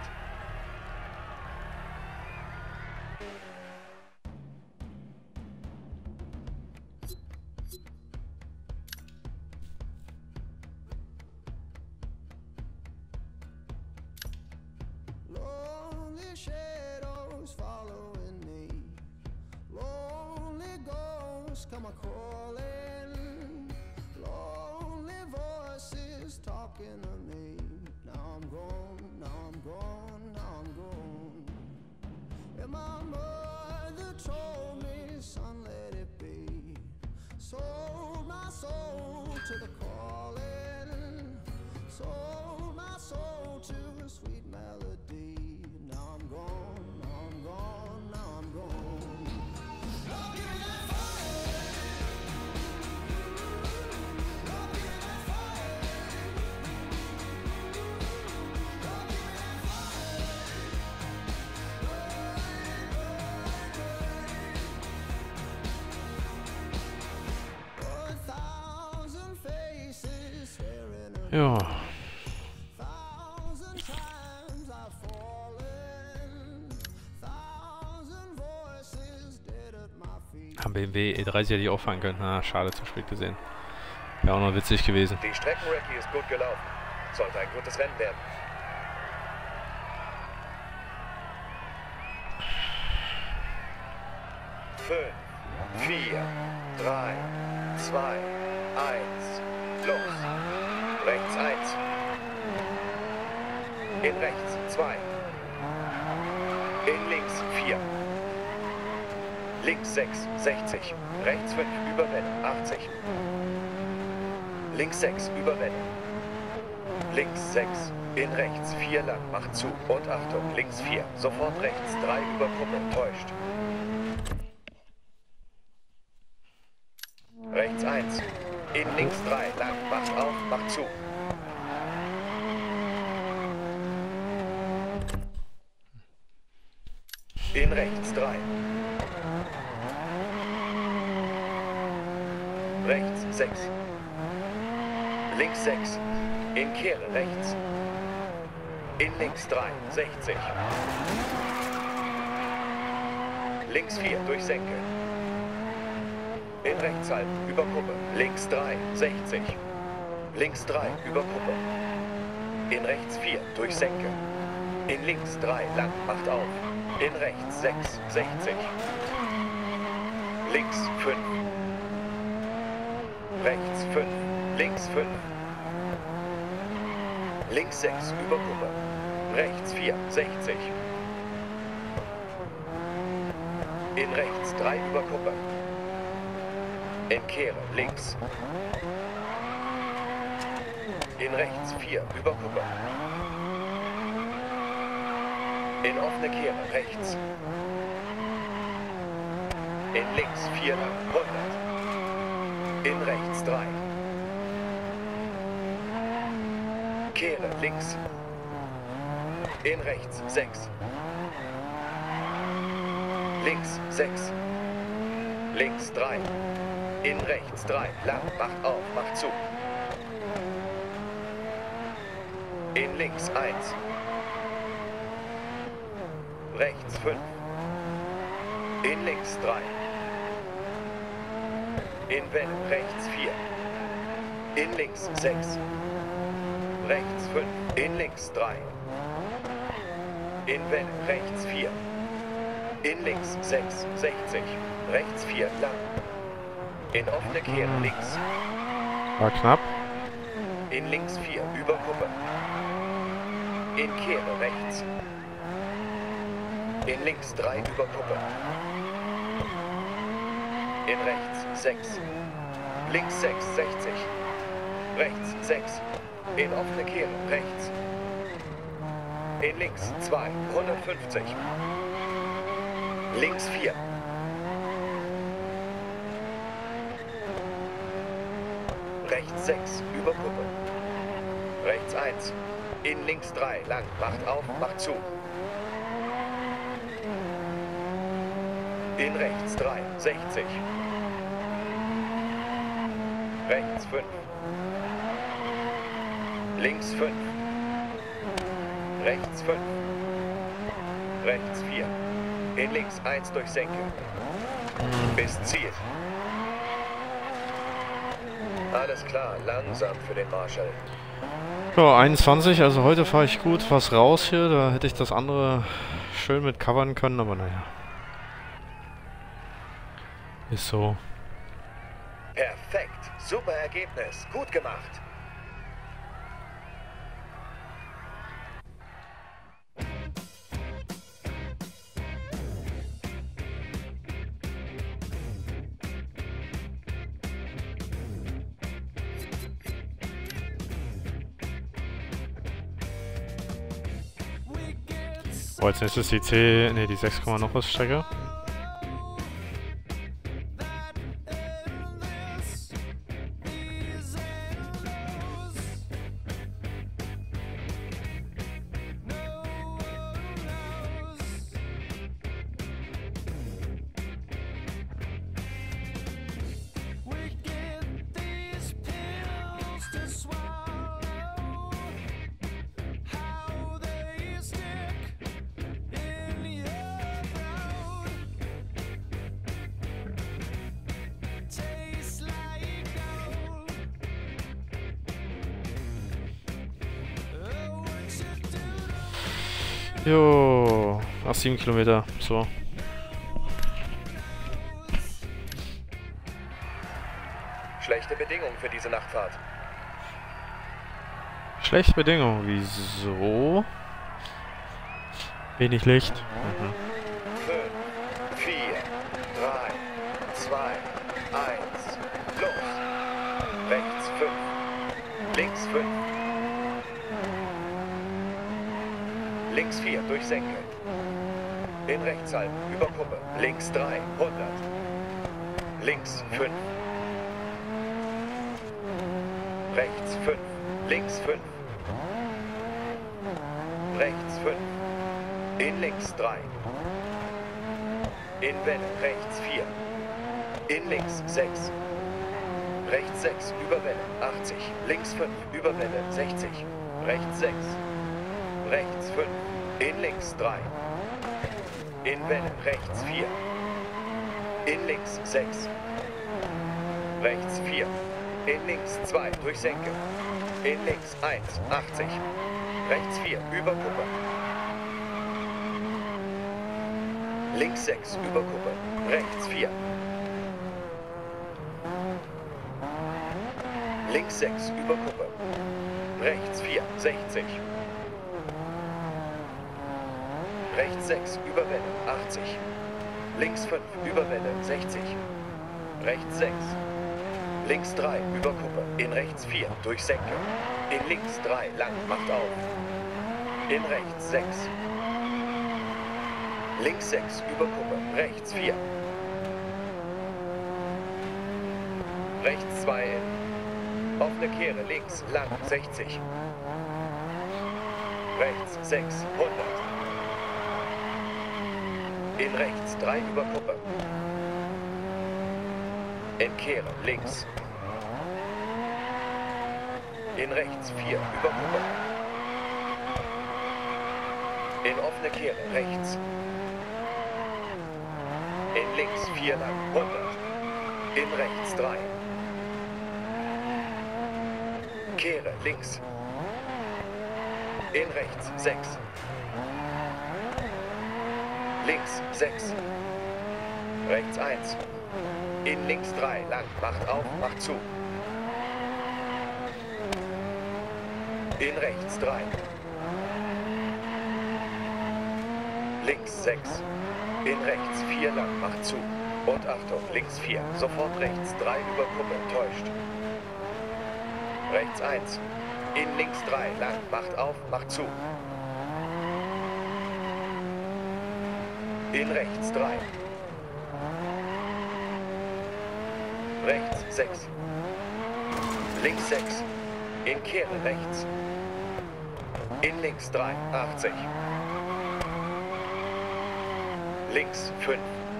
Lonely shadows following me. Lonely ghosts come a calling. Lonely voices talking to me. Now I'm gone, now I'm gone, now I'm gone. And my mother told me, son, let it be. Sold my soul to the calling. Sold my soul to a sweet melody. Now I'm gone, now I'm gone, now I'm gone. Love you that fire. Love you that fire. Love you that fire. A thousand faces staring at me. Ja. Thousand times I've fallen. Thousand voices dead at my feet. Haben BMW E30 hätte ich auch fahren können. Na, schade, zu spät gesehen. Wäre auch noch witzig gewesen. Die Streckenrecke ist gut gelaufen. Sollte ein gutes Rennen werden. 5, 4, 3, 2, 1, los. Rechts 1. In rechts 2. In links 4. Links 6, 60. Rechts 5, über Welle, 80. Links 6, über Welle. Links 6. In rechts 4 lang, macht zu. Und Achtung, links 4. Sofort rechts 3 über Kuppe, täuscht. Rechts 1. In links 3 lang, macht auf, macht zu. In rechts 3. Rechts 6. Links 6. In Kehre rechts. In links 3, 60. Links 4 durch Senke. In rechts halten, über Kuppe. Links 3, 60. Links 3, über Kuppe. In rechts 4 durch Senke. In links 3 lang, macht auf. In rechts 6, 60. Links 5. Rechts 5. Links 5. Links 6 über Kuppe. Rechts 4, 60. In rechts 3 über Kuppe. In Kehre links. In rechts 4 über Kuppe. In offene Kehre rechts. In links 4 lang 100. In rechts 3. Kehre links. In rechts 6. Links 6. Links 3. In rechts 3. Lang, macht auf, macht zu. In links 1. Rechts 5. In links 3. In Welle rechts 4. In links 6. Rechts 5. In links 3. In Welle rechts 4. In links 6. 60. Rechts 4 lang. In offene Kehre links. War knapp. In links 4 über Kuppe. In Kehre rechts. In links 3 über Kuppe. In rechts 6. Links 6, 60. Rechts 6. In offene Kehre rechts. In links 2, 150. Links 4. Rechts 6, über Kuppe. Rechts 1. In links 3, lang. Macht auf, macht zu. In rechts 3, 60. Rechts 5. Links 5. Rechts 5. Rechts 4. In links 1 durch Senke. Bis Ziel. Alles klar, langsam für den Marshall. Ja, 21, also heute fahre ich gut was raus hier. Da hätte ich das andere schön mit covern können, aber naja. Ist so. Perfekt. Super Ergebnis. Gut gemacht. Oh, als nächstes die C, ne, die 6, noch was Strecke. Jo, ach 7 Kilometer, so. Schlechte Bedingungen für diese Nachtfahrt. Schlechte Bedingungen, wieso? Wenig Licht. 5, 4, 3, 2, 1, los. Rechts 5, links 5. Links 4 durch Senke. In rechts halten, über Kuppe. Links 3, 100. Links 5. Rechts 5. Links 5. Rechts 5. In links 3. In Welle rechts 4. In links 6. Rechts 6 über Welle 80. Links 5 über Welle 60. Rechts 6. Rechts 5. In links 3. In Welle rechts 4. In links 6. Rechts 4. In links 2 durch Senke. In links 1, 80. Rechts 4 über Kuppe. Links 6 über Kuppe. Rechts 4. Links 6 über Kuppe. Rechts 4, 60. Rechts 6 über Welle, 80. Links 5 über Welle, 60. Rechts 6. Links 3 über Kuppe. In rechts 4 durch Senke. In links 3 lang, macht auf. In rechts 6. Links 6 über Kuppe. Rechts 4. Rechts 2 in. Offene Kehre links lang, 60. Rechts 6, 100. In rechts 3 über Kuppe. In Kehre links. In rechts 4 über Kuppe. In offene Kehre rechts. In links 4 lang 100. In rechts 3. Kehre links. In rechts 6. Links 6. Rechts 1. In links 3. Lang. Macht auf, macht zu. In rechts 3. Links 6. In rechts 4 lang. Macht zu. Und Achtung, links 4. Sofort rechts 3 über Kuppe. Täuscht. Rechts 1. In links 3. Lang. Macht auf, macht zu. In rechts 3. Rechts 6. Links 6. In Kehre rechts. In links 3. 80. Links 5.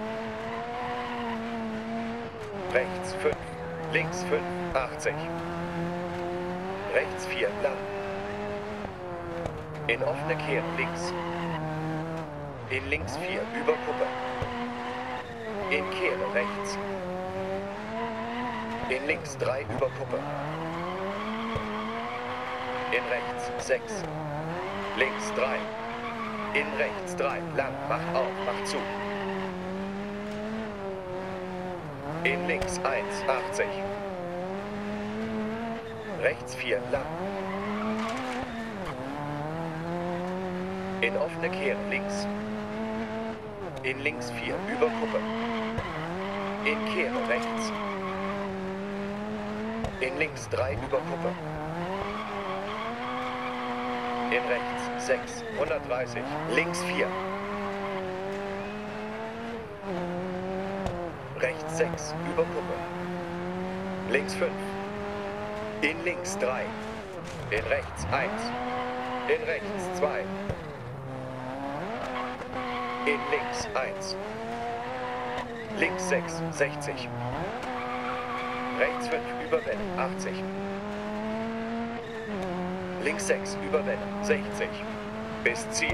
Rechts 5. Links 5. 80. Rechts 4. Lang. In offene Kehre links. In links 4. Über Kuppe. In Kehre rechts. In links 3 über Kuppe. In rechts 6. Links 3. In rechts 3. Lang. Macht auf. Macht zu. In links 1. 80. Rechts 4. Lang. In offene Kehre links. In links 4. Über Kuppe. In Kehre rechts. In links 3 über Kuppe. In rechts 6. 130. Links 4. Rechts 6. Über Kuppe. Links 5. In links 3. In rechts 1. In rechts 2. In links 1. Links 6. 60. Rechts 5 über Welle, 80. Links 6 über Welle, 60. Bis Ziel.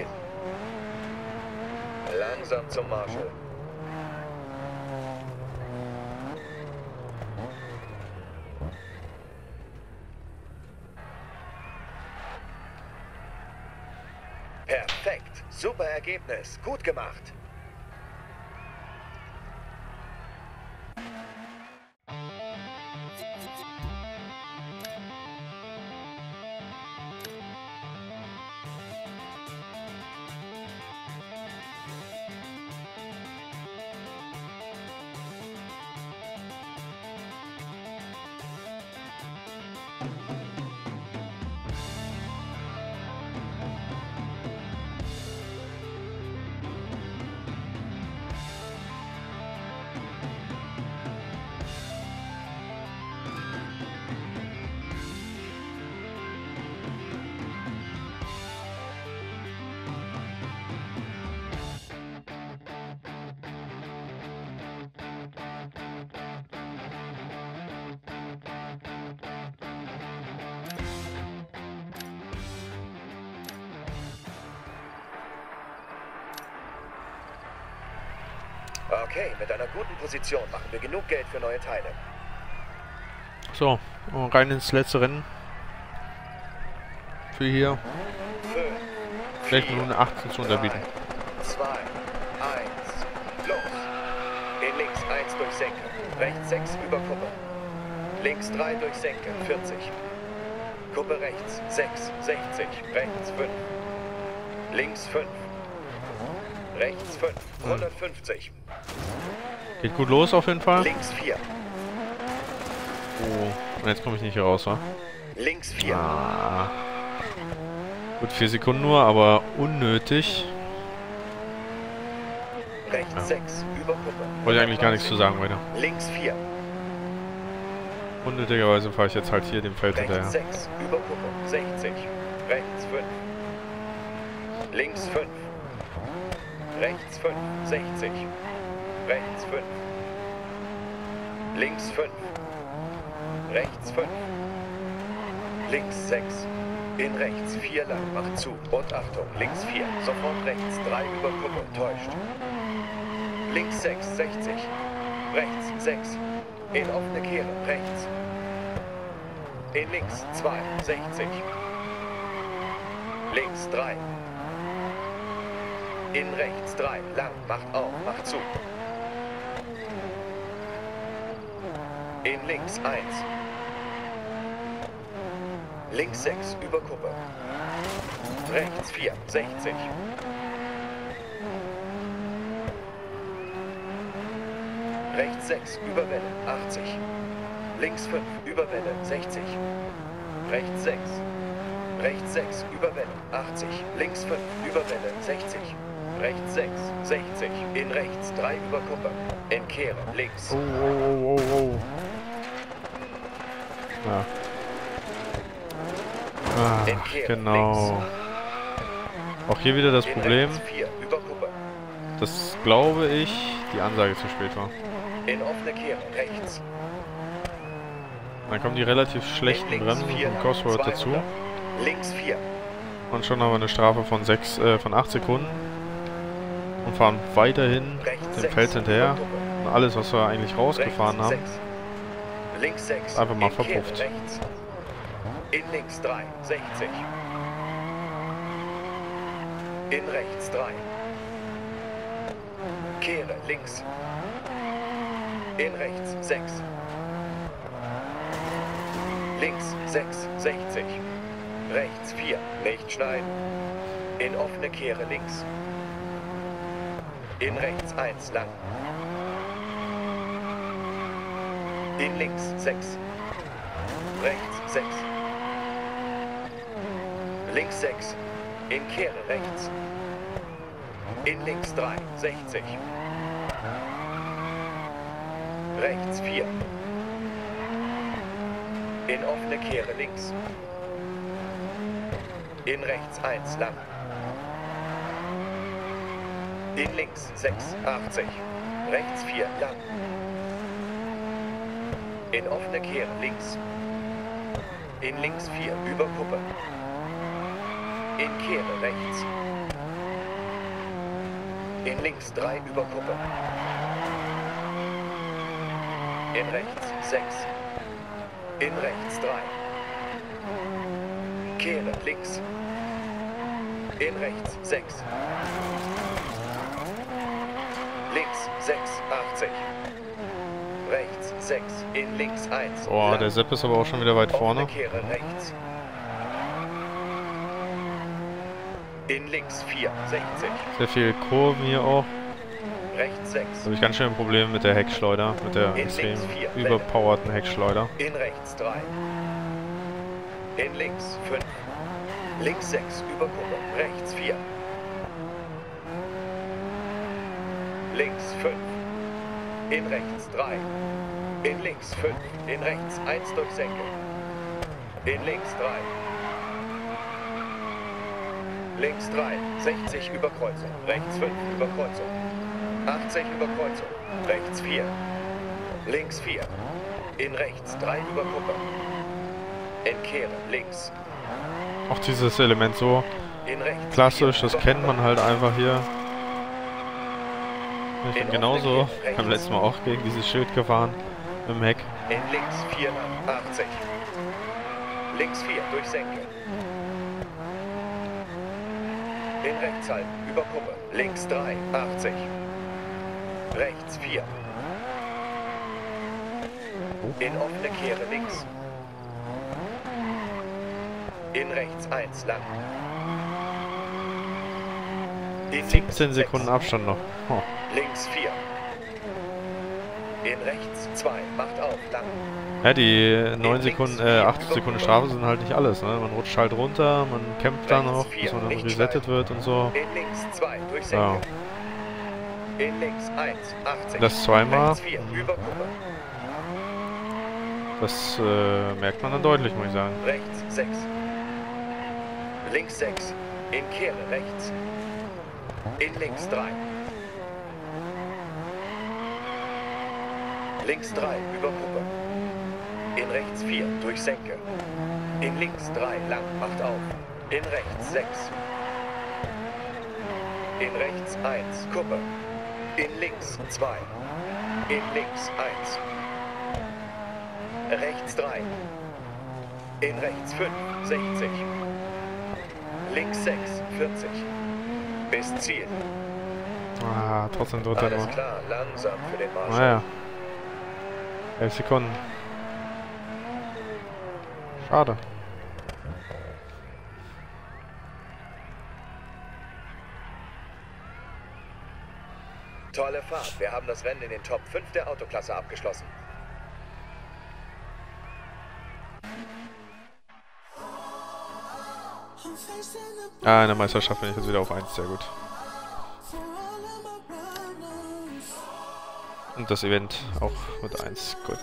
Langsam zum Marshall. Perfekt. Super Ergebnis. Gut gemacht. Okay, mit einer guten Position machen wir genug Geld für neue Teile. So, rein ins letzte Rennen. Für hier. 5, Vielleicht Minuten 18 zu unterbieten. 2, 1, los. In links 1 durch Senke. Rechts 6 über Kuppe. Links 3 durch Senke, 40. Kuppe rechts 6, 60. Rechts 5. Links 5. Rechts 5, 150. Geht gut los auf jeden Fall. Links 4. Oh, und jetzt komme ich nicht hier raus, wa? Links 4. Ah. Gut, 4 Sekunden nur, aber unnötig. Rechts 6, über Kuppe. Wollte ich eigentlich gar nichts zu sagen weiter. Links 4. Unnötigerweise fahre ich jetzt halt hier dem Feld hinterher. Rechts 6, über Kuppe. 60. Rechts 5. Links 5. Rechts 5, 60. Rechts 5. Links 5. Rechts 5. Links 6. In rechts 4 lang, macht zu. Und Achtung, links 4. Sofort rechts 3 über Kuppe, täuscht. Links 6, 60. Rechts 6. In offene Kehre, rechts. In links 2, 60. Links 3. In rechts 3, lang, macht auf, macht zu. In links 1. Links 6, über Kuppe. Rechts 4, 60. Rechts 6, über Welle, 80. Links 5, über Welle, 60. Rechts 6. Rechts 6, über Welle, 80. Links 5, über Welle, 60. Rechts 6, 60. In rechts 3 über Kuppe. In Kehre, links. Oh. Ja. Ah, In Kehre, genau. links. Auch hier wieder das In Problem, rechts 4, über Kuppe. dass, glaube ich, die Ansage zu spät war. In offene Kehre, rechts. Dann kommen die relativ schlechten In links Bremsen 4, von Cosworth 200. dazu. Links 4. Und schon haben wir eine Strafe von 8 Sekunden. Und fahren weiterhin Rechts dem 6, Feld hinterher. über Kuppe. Und alles, was wir eigentlich rausgefahren Rechts haben, 6. Links 6. einfach mal in Kehre, verpufft. rechts. In links 3, 60. In rechts 3. Kehre, links. In rechts 6. Links 6, 60. Rechts 4, nicht schneiden. In offene Kehre links. In rechts 1, lang. In links 6. Rechts 6. Links 6. In Kehre rechts. In links 3, 60. Rechts 4. In offene Kehre links. In rechts 1, lang. In links 6, 80. Rechts 4, lang. In offene Kehre links. In links 4, über Kuppe. In Kehre rechts. In links 3, über Kuppe. In rechts 6. In rechts 3. Kehre links. In rechts 6. Links 6, 80. Rechts 6. In links 1. Boah, lang. der Sepp ist aber auch schon wieder weit vorne. Offene Kehre rechts. In links 4, 60. Sehr viel Kurven hier auch. Rechts 6. Da habe ich ganz schön Probleme mit der Heckschleuder, mit der In extrem links 4, überpowerten Heckschleuder. In rechts 3. In links 5. Links 6 über Kuppe. Rechts 4. Links 5. In rechts 3. In links 5. In rechts 1 durch Senke. In links 3. Links 3. 60 über Kreuzung. Rechts 5 über Kreuzung. 80 über Kreuzung. Rechts 4. Links 4. In rechts 3 über Kuppe. In Kehre links. Auch dieses Element so In rechts klassisch, 4 das über kennt Kuppe. man halt einfach hier. Ich bin In genauso offene Kehre beim rechts. letzten Mal auch gegen dieses Schild gefahren. Mit dem Heck. In links 4 lang. 80. Links 4 durch Senke. In rechts halten. Über Kuppe. Links 3. 80. Rechts 4. In offene Kehre links. In rechts 1 lang. In 17 links Sekunden 6. Abstand noch. Oh. Links 4. In rechts 2. Macht auf. Lang. Ja, die 9 links Sekunden, 4 8 über Sekunden Kuppe. Strafe sind halt nicht alles, ne? Man rutscht halt runter, man kämpft dann Rechts noch, 4, bis man dann nicht resettet schneiden. wird und so. In links 2 durch Ja. Senke. In links 1. 80. Das zweimal. Rechts 4. Über Kuppe. Das merkt man dann deutlich, muss ich sagen. Rechts 6. Links 6. In Kehre rechts. In links 3. Links 3 über Kuppe. In rechts 4 durch Senke. In links 3 lang, macht auf. In rechts 6. In rechts 1 Kuppe. In links 2. In links 1. Rechts 3. In rechts 5, 60. Links 6, 40. Bis Ziel. Ah, trotzdem dritter Alles nur. klar, langsam für den Marsch. Naja. 11 Sekunden. Schade. Tolle Fahrt. Wir haben das Rennen in den Top 5 der Autoklasse abgeschlossen. Ah, in der Meisterschaft bin ich jetzt wieder auf 1. Sehr gut. Und das Event auch mit 1. Gut.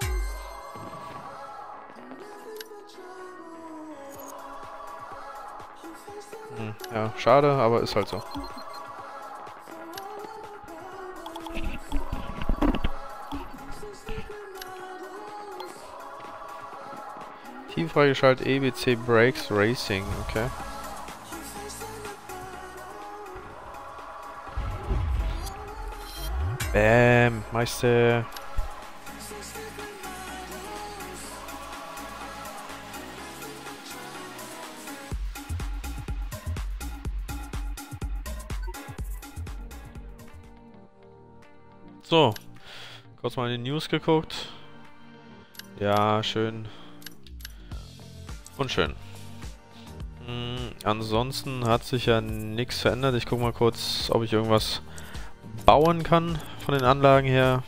Ja, schade, aber ist halt so. Team freigeschaltet, EBC Brakes Racing, okay. Bam, Meister. So, kurz mal in die News geguckt. Ja, schön. Unschön. Ansonsten hat sich ja nichts verändert. Ich gucke mal kurz, ob ich irgendwas bauen kann von den Anlagen her.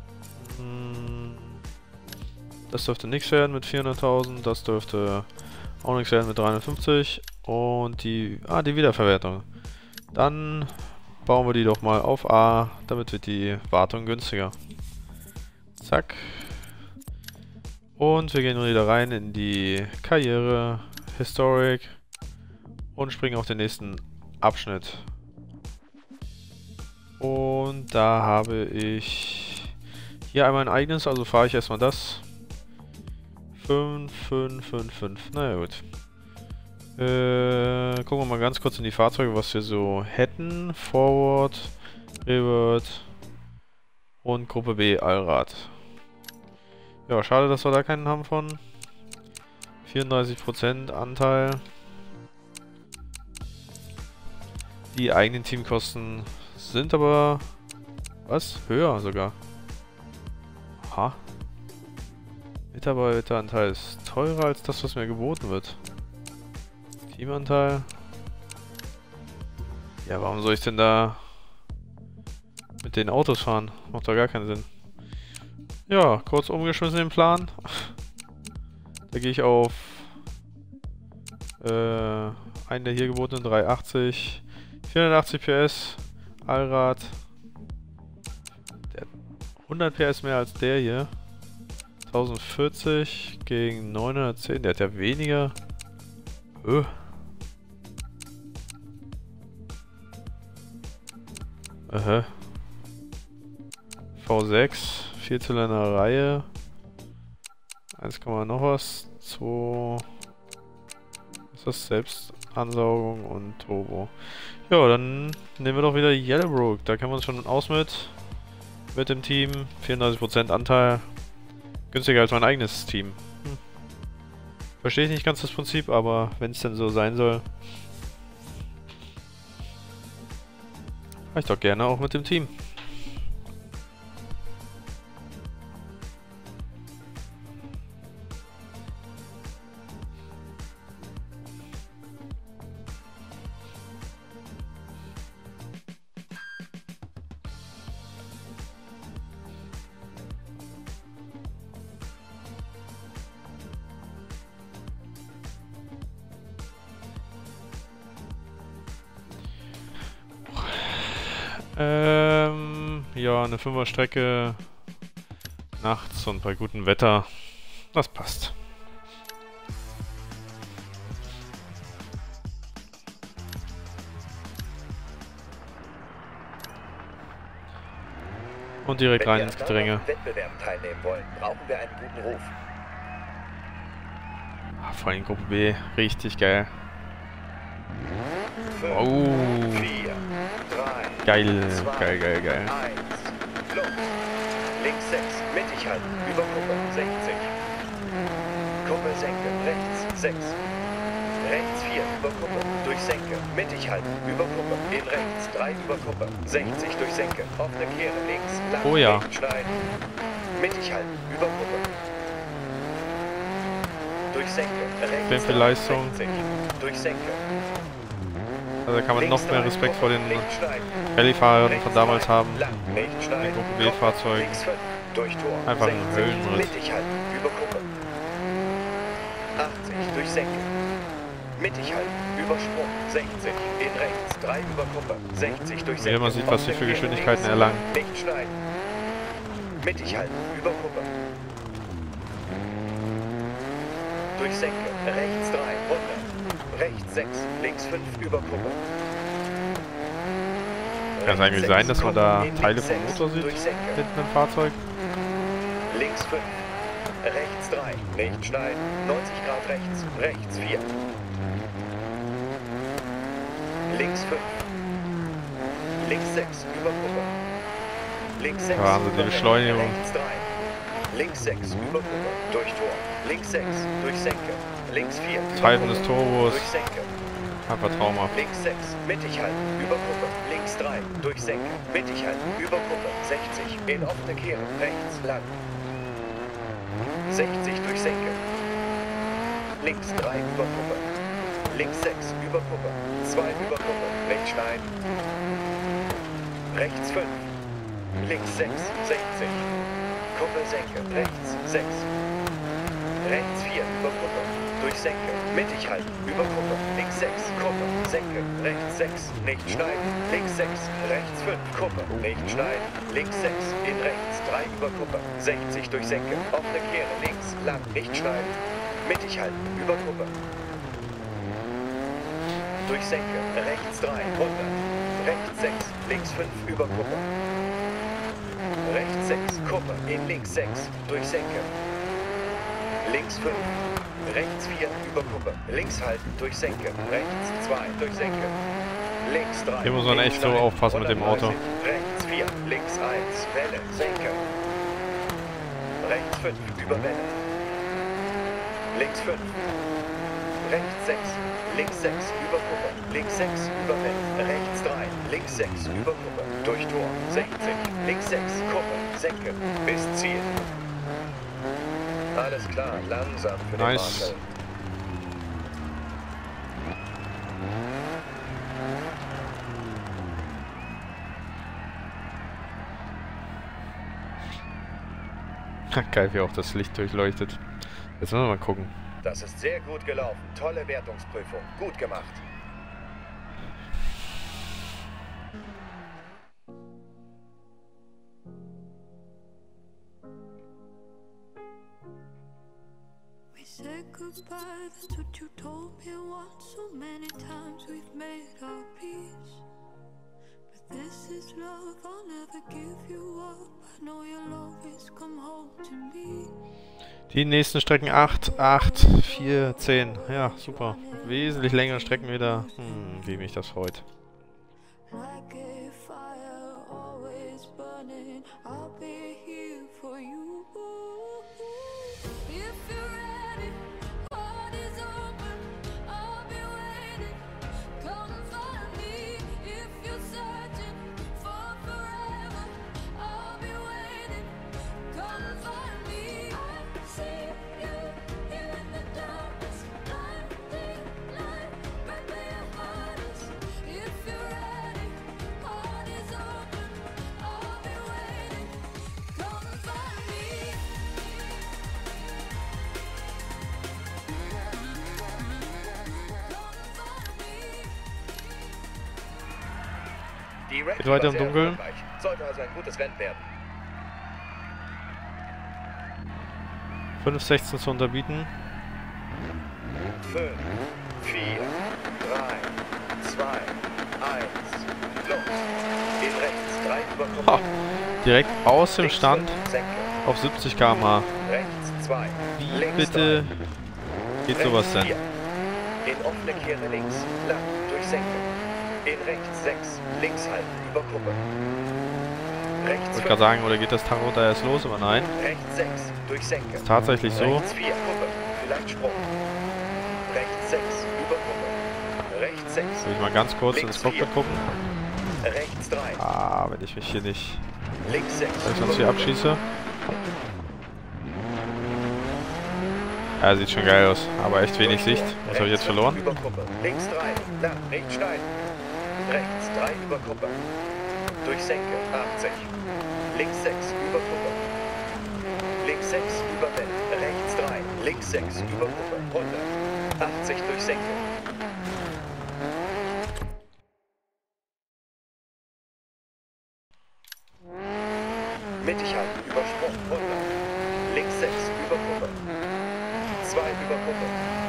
Das dürfte nichts werden mit 400.000. Das dürfte auch nichts werden mit 350. Und die Wiederverwertung. Dann bauen wir die doch mal auf A. Damit wird die Wartung günstiger. Zack. Und wir gehen wieder rein in die Karriere, Historic und springen auf den nächsten Abschnitt. Und da habe ich hier einmal ein eigenes, also fahre ich erstmal das. 5, 5, 5, 5. Na ja, gut. Gucken wir mal ganz kurz in die Fahrzeuge, was wir so hätten. Forward, Revert und Gruppe B Allrad. Ja, schade, dass wir da keinen haben von. 34% Anteil. Die eigenen Teamkosten sind aber... Was? Höher sogar. Aha. Mitarbeiteranteil ist teurer als das, was mir geboten wird. Teamanteil. Ja, warum soll ich denn da mit den Autos fahren? Macht doch gar keinen Sinn. Ja, kurz umgeschmissen den Plan. Da gehe ich auf einen der hier gebotenen 380, 480 PS, Allrad. Der hat 100 PS mehr als der hier. 1040 gegen 910, der hat ja weniger. V6, Vierzylinder Reihe. 1, noch was. 2. Ist das Selbstansaugung und Turbo. Ja, dann nehmen wir doch wieder Yellowbrook. Da kennen wir uns schon aus mit dem Team. 34% Anteil. Günstiger als mein eigenes Team. Verstehe ich nicht ganz das Prinzip, aber wenn es denn so sein soll, fahre ich doch gerne auch mit dem Team. Ja, eine 5er Strecke nachts und bei gutem Wetter. Das passt. Und direkt rein ins Gedränge. Wenn wir am Wettbewerb teilnehmen wollen, brauchen wir einen guten Ruf. Vor allem Gruppe B, richtig geil. 5, Oh, 4, 3, geil, 2, geil, geil, geil. 1, Luft. Links 6, mittig halten, über Gruppe, 60. Kuppe senken, rechts 6. Rechts 4 über Kuppe, durch Senke, mittig halten, über Kuppe, in rechts 3 über Kuppe, 60 durch Senke, offene Kehre, links, lang, Oh ja. rechts schneiden, mittig halten, über Kuppe, durch Senke, rechts Sehr viel Leistung. 60, durch Senke, Also da kann man links noch mehr 3, Respekt vor den links schneiden, Rallye-Fahrern rechts von damals 3, haben. lang, rechts schneiden, Den Gruppe Kuppe, B-Fahrzeugen. links 5, durch Tor, Einfach ein 60, Höhenriss. mittig halten, über Kuppe, 80 durch Senke, mittig halten, Übersprung, 60, in rechts, 3 über Kuppe, 60 durch Senke. Hier man sieht, was sie für Geschwindigkeiten erlangen. Nicht schneiden. Mittig halten, über Kuppe. Durch Senke, rechts 3, runter. Rechts 6, links 5, über Kuppe. Kann es eigentlich sein, dass man da in Teile links vom 6, Motor sieht? durch Senke. Hinten im Fahrzeug? Links 5, rechts 3, nicht schneiden, 90 Grad rechts, rechts 4. Links 5. Links 6, über Kuppe. Links 6, Wahnsinn, die über Beschleunigung. Rechts 3. Links 6, über Kuppe. Durch Tor. Links 6, durch Senke. Links 4, über Treiben Kuppe. des Turbos. Durch Senke. Einfach traumhaft. Links 6, mittig halten, über Kuppe. Links 3, durch Senke. Mittig halten, über Kuppe. 60, in offene Kehre. Rechts, lang. 60 durch Senke. Links 3, über Kuppe. Links 6, über Kuppe. 2 über Kuppe. Rechts schneiden. Rechts 5. Links 6, 60. Kuppe senke. Rechts 6. Rechts 4, über Kuppe. Durch Senke. Mittig halten. Über Kuppe. Links 6. Kuppe. Senke. Rechts 6. Nicht schneiden. Links 6. Rechts 5. Kuppe. Nicht schneiden. Links 6. In rechts. 3 über Kuppe. 60 durch Senke. Offene Kehre. Links. Lang. Nicht schneiden. Mittig halten. Über Kuppe. Durch Senke, rechts 3, runter. Rechts 6, links 5, über Kuppe. Rechts 6, Kuppe, in links 6, durch Senke. Links 5, rechts 4, über Kuppe. Links halten, durch Senke. Rechts 2, durch Senke. Links 3. Hier muss man echt so aufpassen mit dem Auto. Rechts 4, links 1, Welle, Senke. Rechts 5, über Welle. Links 5. Rechts 6, links 6, über Kuppe, links 6, über Welle, rechts 3, links 6, über Kuppe, durch Tor, 60, links 6, Kuppe, Senke, bis Ziel. Alles klar, langsam für den Nice. Marshall. Geil, wie auch das Licht durchleuchtet. Jetzt müssen wir mal gucken. Das ist sehr gut gelaufen. Tolle Wertungsprüfung. Gut gemacht. We said goodbye, that's what you told me once. So many times we've made our peace. But this is love, I'll never give you up. I know you'll always come home to me. Die nächsten Strecken 8, 8, 4, 10. Ja, super. Wesentlich längere Strecken wieder. Wie mich das freut. Like a fire always burning, I'll be here for you. If you're ready, heart is open, I'll be waiting. Come find me if you're searching for forever. I'll be waiting. Come find me. I see you here in the darkness, blinding light, right where your heart is. If you're ready, heart is open, I'll be waiting. Come find me. Die Red Geht weiter war im sehr Dunkeln. erfolgreich. Sollte also ein gutes Rennen werden. 5,16 zu unterbieten. 5, 4, 3, 2, 1, los. In rechts, 3 über Kuppe. Ha, direkt aus dem Links Stand 5, Senke. auf 70 km/h. Rechts 2. Wie Links bitte 3. geht sowas denn? 4. In offene Kehre links, lang, durch Senke. In rechts 6, links halten, über Kuppe. Rechts Ich wollte 5. gerade sagen, oder geht das Tacho da erst los, aber nein. Rechts 6. Durch Senke. Ist tatsächlich so. Rechts 4. Kuppe. Vielleicht Sprung. Rechts 6. Über Kuppe. Rechts 6. Will ich mal ganz kurz Links ins Cockpit 4. gucken. Rechts 3. Ah, wenn ich mich hier nicht... Links 6. Wenn ich sonst hier abschieße. Ja, sieht schon geil aus. Aber echt wenig Sicht. Was habe ich jetzt verloren? Über Kuppe. Links 3. Lang. Nicht steil. Rechts 3 über Kuppe. Durch Senke. 80. Links 6. Über Kuppe. Links 6 über Welle. Rechts 3. Links 6 über Kuppe. 100. 80 durch Senke. Mittig halten. Übersprung. 100. Links 6 über Kuppe. 2 über Kuppe.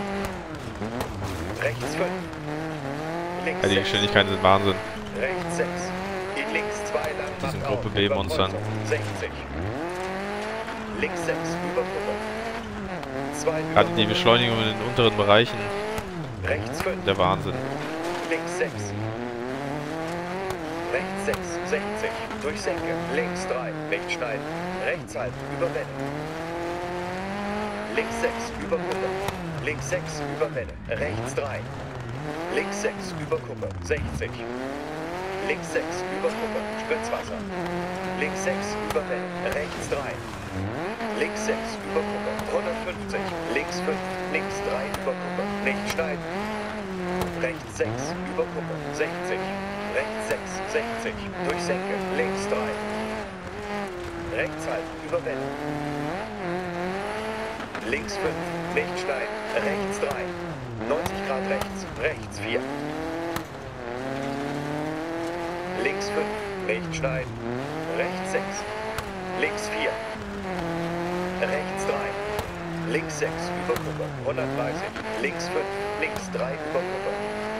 Rechts 5. Links Ja, die 6. Geschwindigkeiten sind Wahnsinn. Rechts 6. In links 2 lang. Die sind macht Gruppe auf, B über Monstern. Kreuzung, 60. Links 6 über Kuppe. 2 über Gerade die Kuppe. Beschleunigung in den unteren Bereichen. Rechts 5. Der Wahnsinn. Links 6. Rechts 6. 60. Durch Senke. Links 3. Nicht schneiden. Rechts halten. Über Welle. Links 6. Über Kuppe. Links 6. Über Welle. Rechts 3. Links 6. Über Kuppe. 60. Links 6. Über Kuppe. Spritzwasser. Links 6. Über Welle. Rechts 3. Links 6. Über Kuppe. 150. Links 5. Links 3. Über Kuppe. Nicht schneiden. Rechts 6. Über Kuppe. 60. Rechts 6. 60. Durch Senke. Links 3. Rechts halten. Über Welle. Links 5. Nicht schneiden. Rechts 3. 90 Grad rechts. Rechts 4. Links 5. Nicht schneiden. Rechts 6. Links 4. Rechts 3. Links 6. Über Kuppe. 130. Links 5. Links 3. Über Kuppe.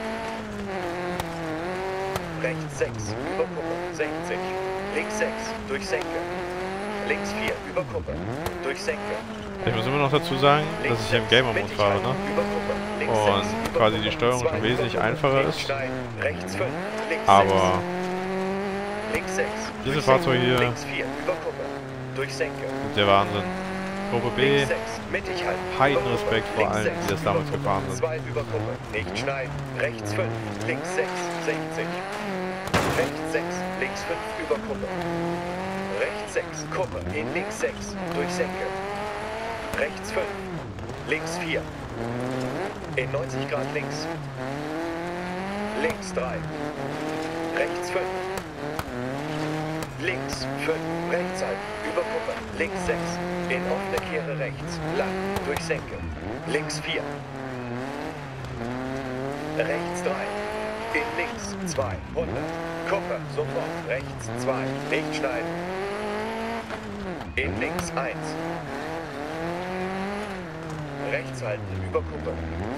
Rechts 6. Über Kuppe. 60. Links 6. Durch Senke. Links 4. Über Kuppe. Durch Senke. Ich muss immer noch dazu sagen, dass ich hier im Gamer-Mode fahre, ne? Und quasi die Steuerung schon wesentlich einfacher ist. Rechts 5. Links Aber 6. Links 6. diese Durch Fahrzeuge Senke. hier Links 4. Über Kuppe. Durch Senke. sind der Wahnsinn. Gruppe B, Links 6. Mittig halten. heiden Über Kuppe. Respekt vor Links allen, 6. die das Über damals Kuppe. gefahren sind. 2 über Kuppe. Nicht schneiden. Rechts 5. Links 6. 60. Rechts 6. Links 5. Über Kuppe. Rechts 6. Kuppe. In links 6. Durch Senke. Rechts 5. Links 4. In 90 Grad links. Links 3. Rechts 5. Links 5. Rechts halten. Über Kuppe. Links 6. In offene Kehre rechts. Lang. Durch Senke. Links 4. Rechts 3. In links 2. 100. Kuppe. Sofort. Rechts 2. Nicht schneiden. In links 1. Rechts halten. Über Kuppe.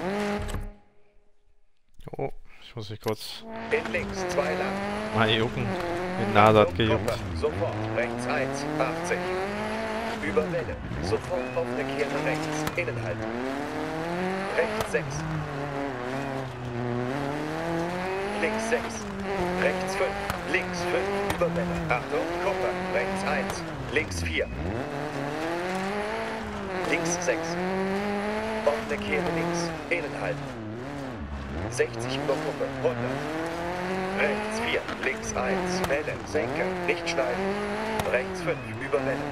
Oh, ich muss mich kurz In links 2 lang. mal jucken. Mit Nase hat gejuckt. Kuppe. Sofort. Rechts 1. 80. Über Welle. Sofort offene Kehre rechts. Innen halten. Rechts 6. Links 6. Rechts 5. Links 5. Über Welle. Achtung. Kuppe. Rechts 1. Links 4. Links 6. Offene Kehre links. Innen halten. 60 über Kuppe. 100. Rechts 4. Links 1. Welle. Senke. Nicht schneiden. Rechts 5. Über Welle.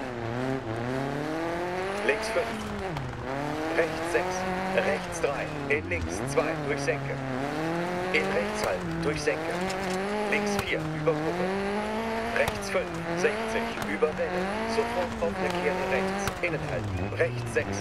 Links 5. Rechts 6. Rechts 3. In links 2. Durch Senke. In rechts halten. Durch Senke. Links 4. Über Kuppe. Rechts 5. 60. Über Welle. Sofort offene Kehre rechts. Innen halten. Rechts 6.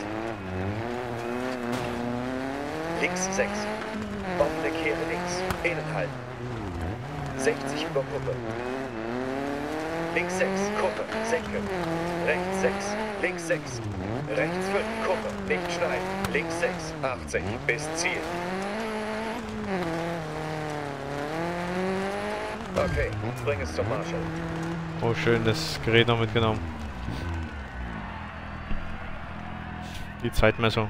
Links 6. Offene Kehre links. Innen halten. 60 über Kuppe. Links 6. Kuppe. Senke. Rechts 6. Links 6. Rechts 5. Kuppe. Nicht schneiden. Links 6. 80. Bis Ziel. Okay, bring es zum Marshall. Oh, schön das Gerät noch mitgenommen. Die Zeitmessung.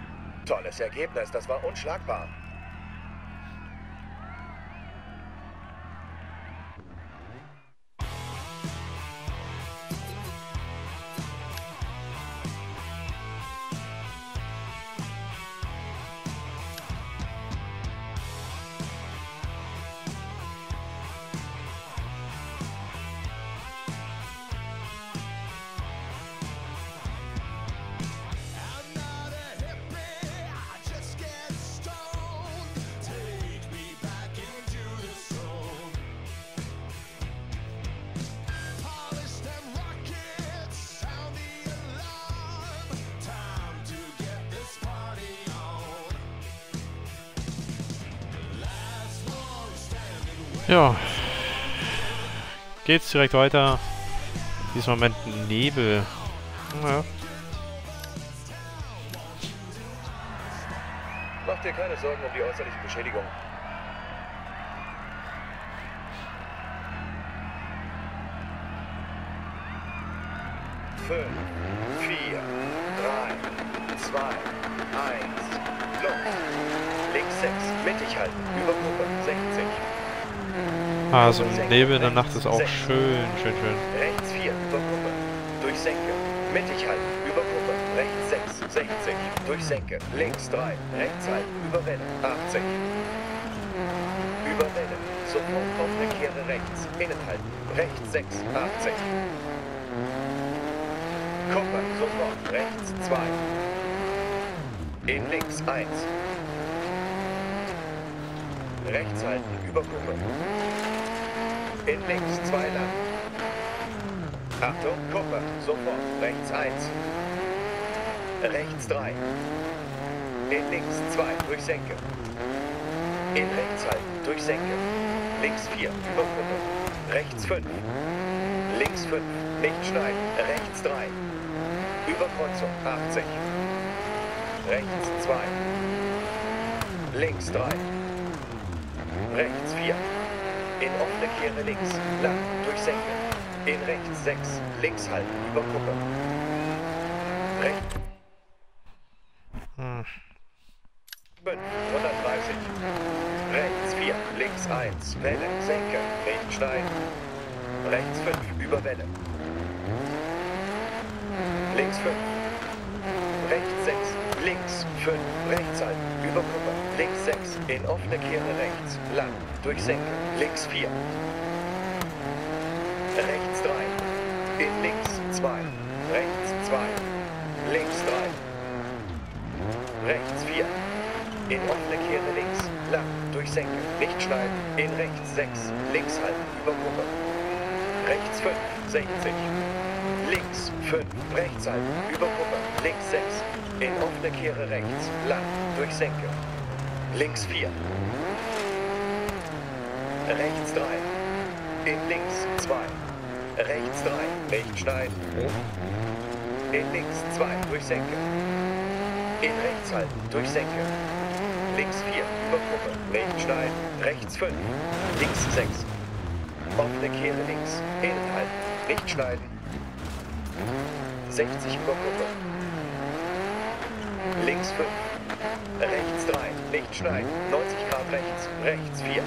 Tolles Ergebnis, das war unschlagbar. Ja. Geht's direkt weiter. Diesmal mit Nebel. Ja. Mach dir keine Sorgen um die äußerlichen Beschädigungen. Fünf, 4, 3, 2, 1, Luft. Links 6, mittig halten, über Gruppe, 60. Ah, so ein Nebel in der Nacht ist auch schön, schön, schön. Rechts 4, über Gruppe, durch Senke, mittig halten, über Gruppe, rechts 6, 60, durch Senke, links 3, rechts halten, über Welle, 80. Über Welle, sofort offene Kehre rechts, innen halten, rechts 6, 80. Kuppe, sofort, rechts 2. In links 1. Rechts halten, über Kuppe. In links 2 lang. Achtung, Kuppe, sofort, rechts 1. Rechts 3. In links 2, durch Senke. In rechts halten, durch Senke. Links 4, über Kuppe. Rechts 5. Links 5, nicht schneiden, rechts 3. Überkreuzung 80. Rechts 2. Links 3. Rechts 4. In offene Kehre links. Lang. Durch Senke. In rechts 6. Links halten. Über Kuppe. Rechts 5. 130. Rechts 4. Links 1. Welle. Senke. Nicht schneiden. Rechts 5. Über Welle. Links 5. Rechts 6. Links 5. Rechts halten. Über Kuppe. Links 6. In offene Kehre rechts. Lang. Durch Senke. Links 4. Rechts 3. In links 2. Rechts 2. Links 3. Rechts 4. In offene Kehre links. Lang. Durch Senke. Nicht schneiden. In rechts 6. Links halten. Über Kuppe. Rechts 5. 60. Links 5. Rechts halten. Über Kuppe. Links 6. In offene Kehre rechts. Lang. Durch Senke. Links 4. Rechts 3. In links 2. Rechts 3. Nicht schneiden. In links 2. Durch Senke. In rechts halten. Durch Senke. Links 4. Über Kuppe. Nicht schneiden. Rechts 5. Links 6. Offene Kehre links. Innen halten. Nicht schneiden. 60 über Kuppe. Links 5. Rechts 3. Nicht schneiden. 90 Grad rechts. Rechts 4.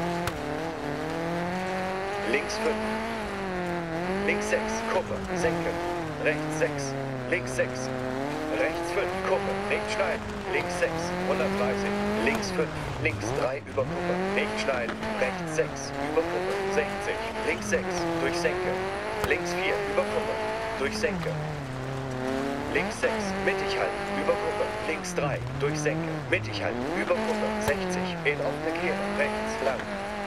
Links 5. Links 6. Kuppe. Senken. Rechts 6. Links 6. Rechts 5. Kuppe. Nicht schneiden. Links 6. 130. Links 5. Links 3 über Kuppe. Nicht schneiden. Rechts 6. Über Kuppe. 60. Links 6. Durch Senke. Links 4. Über Kuppe. Durch Senke. Links 6. Mittig halten. Über Kuppe. Links 3. Durch Senke. Mittig halten. Über Kuppe. 60. In offene Kehre. Rechts. Lang.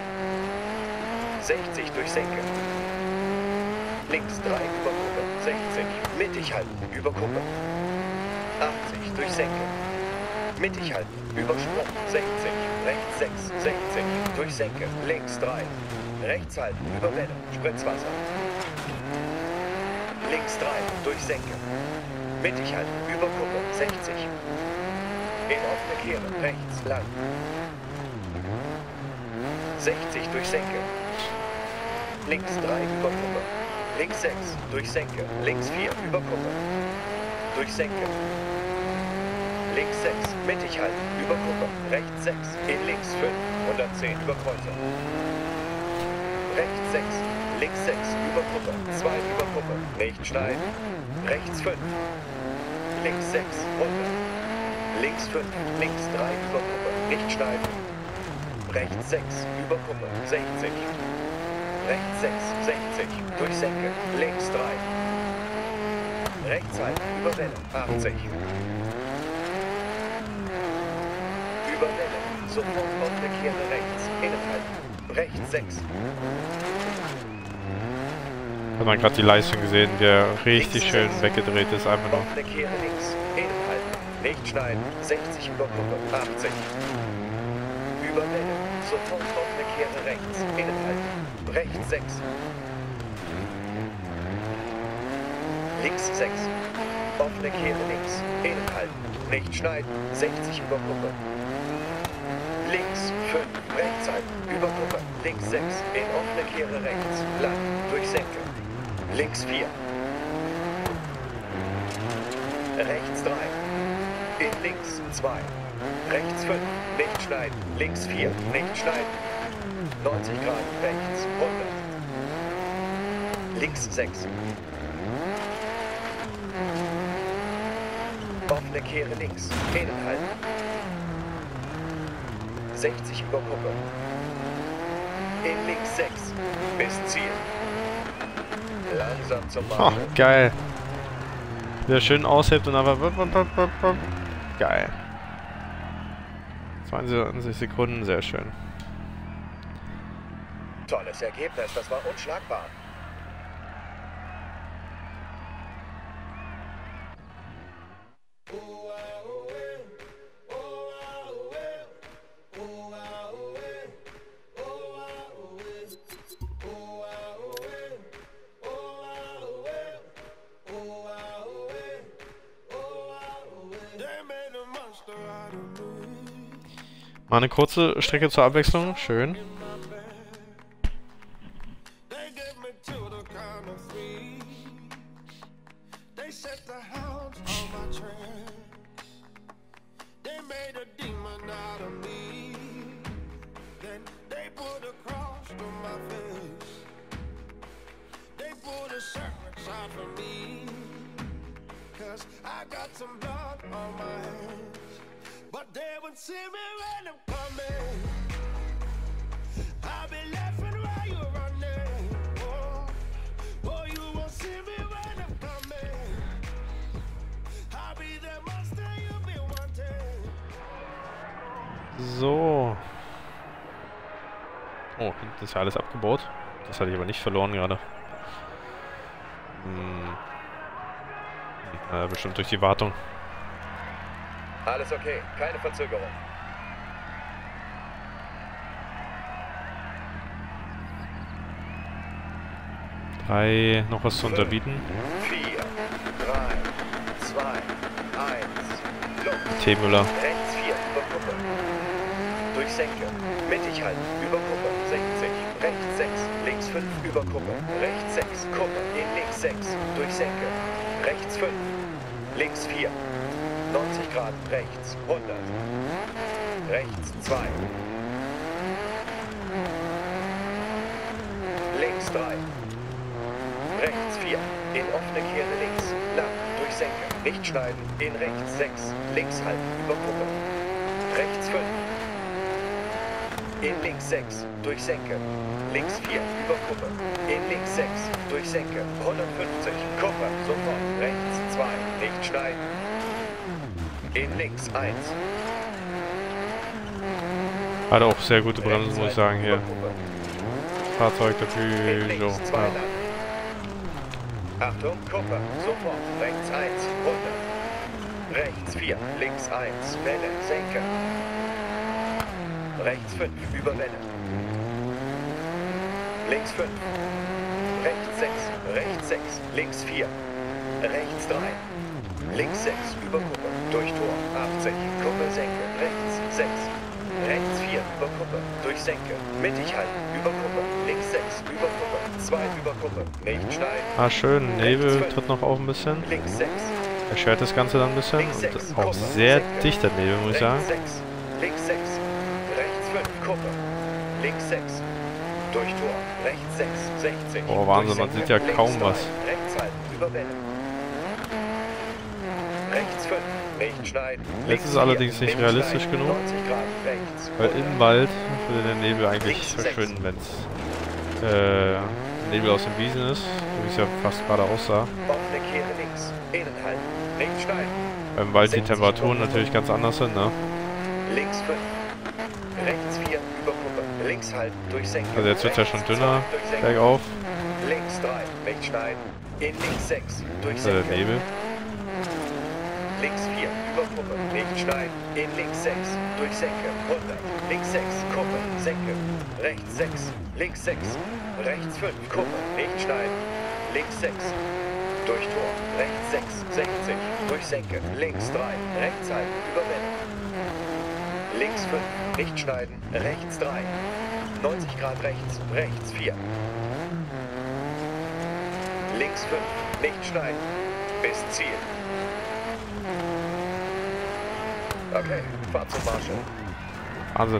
60 durch Senke. Links 3 über Kuppe. 60. Mittig halten. Über Kuppe. 80 durch Senke. Mittig halten. Über Sprung. 60. Rechts 6. 60. Durch Senke. Links 3. Rechts halten. Über Welle. Spritzwasser. Links 3. Durch Senke. Mittig halten. Über Kuppe. 60. In offene Kehre. Rechts. Lang. 60 durch Senke. Links 3 über Kuppe. Links 6 durch Senke. Links 4 über Kuppe. Durch Senke. Links 6 mittig halten. Über Kuppe. Rechts 6. In links 5. 110 über Kreuzung. Rechts 6. Links 6 über Kuppe. 2 über Kuppe. Nicht schneiden. Rechts 5. Links 6. Runter. Links 5. Links 3 über Kuppe. Nicht schneiden. Rechts 6. Über Kuppe. 60. Rechts 6, 60, durch Senke, links 3. Rechts halten, über Welle, 80. Über Welle, sofort offene Kehre rechts, innen halten, rechts 6. Hat man gerade die Leistung gesehen, der richtig Links schön 6. weggedreht ist, einfach nur. Offene Kehre links, innen halten, nicht schneiden, 60 über Kuppe, 80. Über Welle, sofort offene Kehre Kehre rechts, innen halten. Rechts 6. Links 6. Offene Kehre links, innen halten. Nicht schneiden, 60 über Gruppe. Links 5, rechts halten, über Gruppe. Links 6, in offene Kehre rechts, lang, durch Senke. Links 4. Rechts 3. In links 2. Rechts 5, nicht schneiden. Links 4, nicht schneiden. 90 Grad, rechts, 100. Links 6. Offene Kehre links, innen halten. 60 über Gruppe. In links 6, bis Ziel. Langsam zum Oh, Marke. geil. Wieder schön aushebt und einfach... Geil. 22 Sekunden, sehr schön. Tolles Ergebnis, das war unschlagbar. Mal eine kurze Strecke zur Abwechslung, schön. I got some blood on my hands, but they won't see me when I'm coming. I'll be laughing while you're running. Oh, oh, you won't see me when I'm coming. I'll be the monster you've been wanting. So. Oh, hinten ist ja alles abgebaut. Das hatte ich aber nicht verloren gerade. Bestimmt durch die Wartung. Alles okay, keine Verzögerung. 3, noch was zu unterbieten. 4, 3, 2, 1, Luft. T. Müller. Rechts 4, über Gruppe. Durch Senke. Mittig halten, über Gruppe. 60. Rechts 6, links 5, über Gruppe. Rechts 6, Gruppe. In links 6, durch Senke. Rechts 5, links 4. 90 Grad, rechts, 100. Rechts 2. Links 3. Rechts 4. In offene Kehre links. Lang, durch Senke. Nicht schneiden. In rechts 6. Links halten, über Gruppe. Rechts 5. In links 6. Durch Senke. Links 4. Über Gruppe. In links 6. Durch Senke. 150. Gruppe. Sofort. Rechts 2. Nicht schneiden. In links 1. Hat auch sehr gute Bremsen, muss ich sagen, hier. Fahrzeug dafür, so. Ja. Achtung, Gruppe. Sofort. Rechts 1. 100. Rechts 4. Links 1. Welle. Senke. Rechts 5. Über Welle. Links 5. Rechts 6. Rechts 6. Links 4. Rechts 3. Links 6. Über Gruppe. Durch Tor. 80. Kuppe Senke. Rechts 6. Rechts 4. Über Gruppe. Durch Senke. Mittig halten. Über Gruppe. Links 6. Über Gruppe. 2 über Gruppe. Nicht schneiden. Ah, schön. Nebel tritt noch auf ein bisschen. Links 6. Erschwert das Ganze dann ein bisschen. Links 6. Und auch sehr dichter Nebel, muss ich sagen. Rechts 6. Links 6. Rechts 5. Gruppe. Links 6. Durch Tor. Rechts 6. 60. Oh, Wahnsinn, man sieht ja kaum was. Rechts halten. Über Welle. Rechts 5. Nicht schneiden. Jetzt ist es allerdings nicht realistisch genug. 90 Grad. Rechts. Weil im Wald würde der Nebel eigentlich Links verschwinden, wenn es Nebel aus den Wiesen ist, so wie es ja fast gerade aussah. Offene Kehre links. Innen halten. Nicht schneiden. Beim Wald die Temperaturen natürlich ganz anders sind, ne? Links 5. Rechts 4. Über Gruppe. Links halten. Durch Senke. Also jetzt wird es ja schon Rechts dünner, 2, durch Senke. bergauf. Links 3. Nicht schneiden. In links 6. Durch Also der Senke. Nebel. links 4, über Kuppe, nicht schneiden, in links 6, durch Senke, 100, links 6, Kuppe, Senke, rechts 6, links 6, rechts 5, Kuppe, nicht schneiden, links 6, durch Tor, rechts 6, 60, durch Senke, links 3, rechts halten, über Welle, links 5, nicht schneiden, rechts 3, 90 Grad rechts, rechts 4, links 5, nicht schneiden, bis Ziel. Okay, Fahrt zum Marshall. Wahnsinn.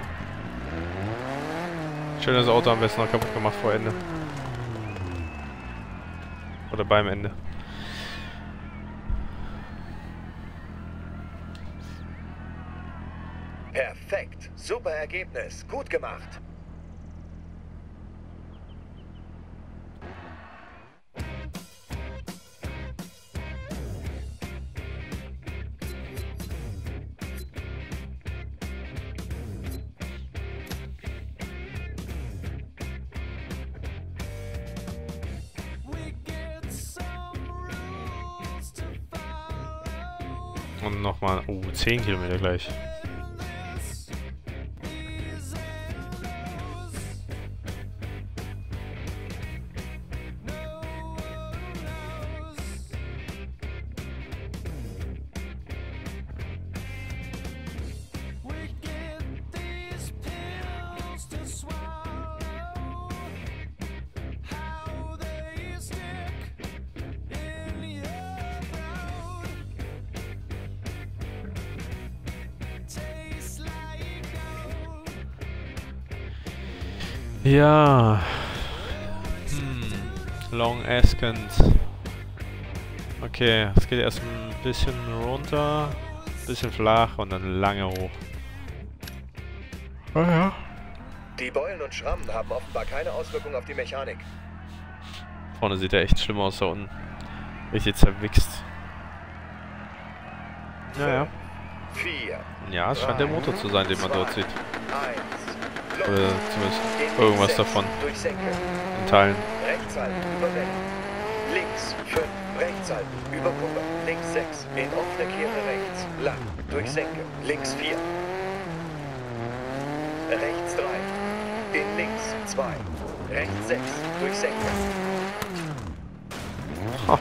Schönes Auto, am besten noch kaputt gemacht vor Ende. Oder beim Ende. Perfekt, super Ergebnis, gut gemacht. Und nochmal, 10 Kilometer gleich. Ja. Long Ascent. Okay, es geht erst ein bisschen runter, bisschen flach und dann lange hoch. Oh ja. Die Beulen und Schrammen haben offenbar keine Auswirkung auf die Mechanik. Vorne sieht er echt schlimm aus da unten. Richtig zerwichst. Naja. 4. Ja, es scheint der Motor zu sein, den man dort sieht. 1. Oder zumindest irgendwas davon. Durch Senke. In Teilen. Rechts halten, über Welle. Links 5. Rechts halten, über Kuppe. Links 6. In offene Kehre rechts. Lang. Durch Senke. Links 4. Rechts 3. In links 2. Rechts 6. Durch Senke. Ha.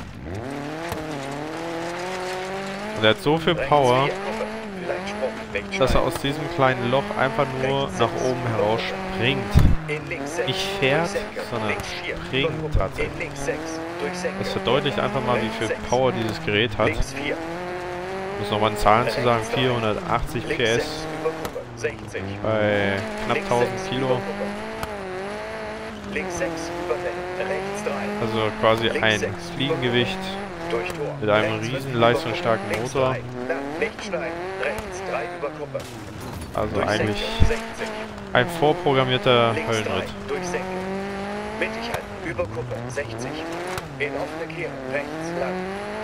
Und er hat so viel Rechts Power, 4, Kuppe. Vielleicht Sprung. Nicht dass er schneiden. aus diesem kleinen Loch einfach nur nach oben heraus springt. In links 6. Nicht fährt, durch Senke. sondern Links 4. springt über Kuppe. tatsächlich. In links 6. Durch Senke. Das verdeutlicht einfach mal, wie viel Power dieses Gerät hat. Links 4. Um es nochmal in Zahlen zu sagen, 480 Links PS 6. Über Kuppe. 60. bei knapp Links 1000 6 Kilo. über Kuppe. Links 6 über Welle. Rechts 3. Also quasi Links ein 6 Fliegengewicht durch Tor. mit einem Rechts riesen 5 leistungsstarken über Kuppe. Motor. Links 3. Lang. Nicht schneiden. Rechts 3 über Kuppe. Also Durch eigentlich Senke. 60. ein vorprogrammierter Links 3. Höllenritt. Durch Senke. Mittig halten. Über Kuppe. 60. In offene Kehre. Rechts lang.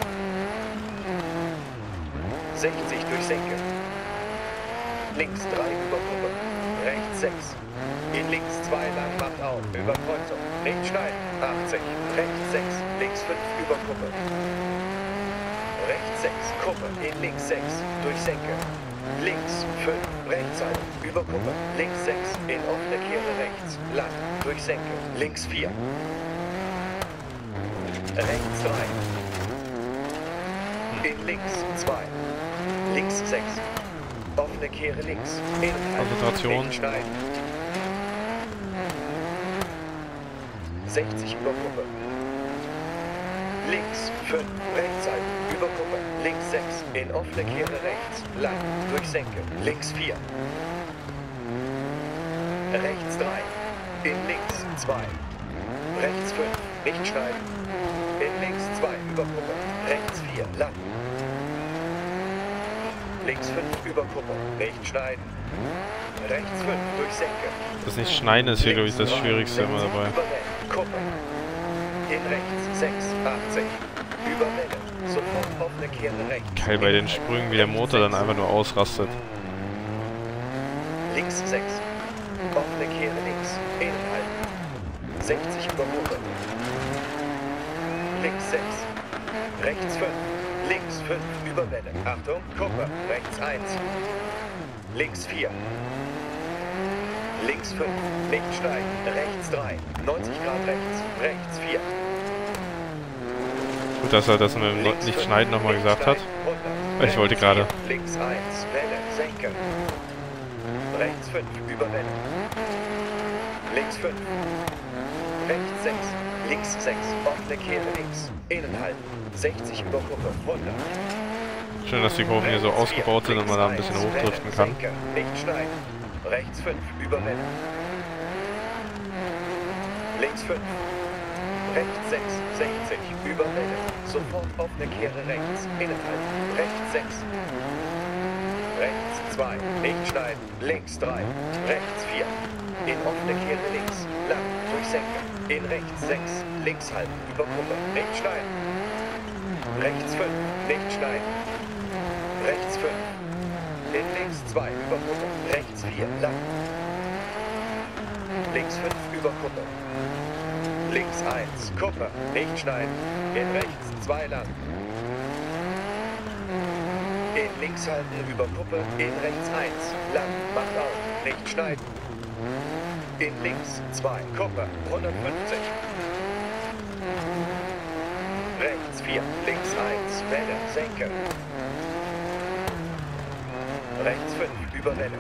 60 durch Senke. Links 3 über Kuppe. Rechts 6. In links 2 lang macht auf. Über Kreuzung. Nicht schneiden. 80. Rechts 6. Links 5 über Kuppe. Rechts 6. Kuppe. In links 6. Durch Senke. Links 5. Rechts halten. Über Kuppe. Links 6. In offene Kehre rechts. Lang. Durch Senke. Links 4. Rechts 3. In links 2. Links 6. Offene Kehre links. Konzentration. Nicht schneiden. 60 über Kuppe. Links 5. Rechts halten. Über Kuppe. Links 6. In offene Kehre rechts. Lang. Durch Senke. Links 4. Rechts 3. In links 2. Rechts 5. Nicht schneiden. In links 2. Über Kuppe. Rechts 4. Lang. Links 5 über Kuppe. Nicht schneiden. Rechts 5 durch Senke. Das nicht schneiden ist hier, glaube ich, das Schwierigste immer dabei. Über Welle. Kuppe. In rechts 6. 80. Über Welle. Sofort offene Kehre rechts. Geil bei den Sprüngen, wie der Motor dann einfach nur ausrastet. Links 6. Offene Kehre links. Inhalten. 60 über Kuppe. Links 6. Rechts 5. Links 5 über Welle. Achtung, Kuppe. Rechts 1. Links 4. Links 5. Nicht steigen. Rechts 3. 90 Grad rechts. Rechts 4. Gut, dass er das mit dem nicht schneiden nochmal gesagt hat. Ich wollte gerade. Links 1. Welle. Senke. Rechts 5 über Welle. Links 5. Rechts 6. Links 6. Offene Kehre links. Innen halten. 60 über Kuppe. 100. Schön, dass die Kurven hier so ausgebaut sind und man da ein bisschen hochdriften kann. Nicht schneiden. Rechts 5 über Welle. Links 5. Rechts 6. 60 über Welle. Sofort offene Kehre rechts. Innen halten. Rechts 6. Rechts 2. Nicht schneiden. Links 3. Rechts 4. In offene Kehre links. Lang. Durch Senke. In rechts 6. Links halten. Über Kuppe. Nicht schneiden. Rechts 5. Nicht schneiden. Rechts 5. In links 2. Über Kuppe. Rechts 4. Lang. Links 5. Über Kuppe. Links 1. Kuppe. Nicht schneiden. In rechts 2. Lang. In links halten. Über Kuppe. In rechts 1. Lang. Macht auf. Nicht schneiden. In links 2. Kuppe. 150. Rechts 4. Links 1. Welle. Senke. Rechts 5. Über Welle.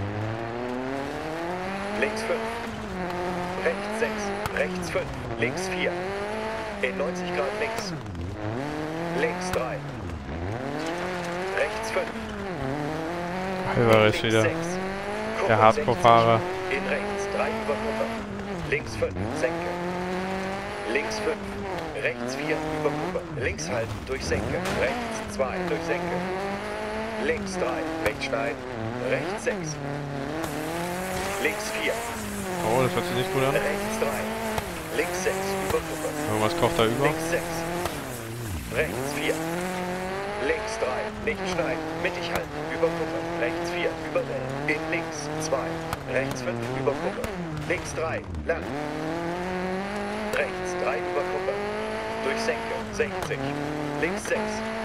Links 5. Rechts 6. Rechts 5. Links 4. In 90 Grad links. Links 3. Rechts 5. Alvarez wieder. Der Hardcore-Fahrer. In rechts 3 über Kuppe. Links 5. Senke. Links 5. Rechts 4 über Kuppe. Links halten durch Senke. Rechts 2 durch Senke. Links 3. Rechts schneiden. Rechts 6. Links 4. Oh, das hört sich nicht gut an. Rechts 3. Links 6 über Kuppe. Irgendwas kocht da über. Links 6. Rechts 4. Links 3. Nicht schneiden. Mittig halten. Über Kuppe. Rechts 4. Über Welle. In links 2. Rechts 5 über Kuppe. Links 3. Lang. Rechts 3 über Kuppe. Durch Senke. 60. Links 6.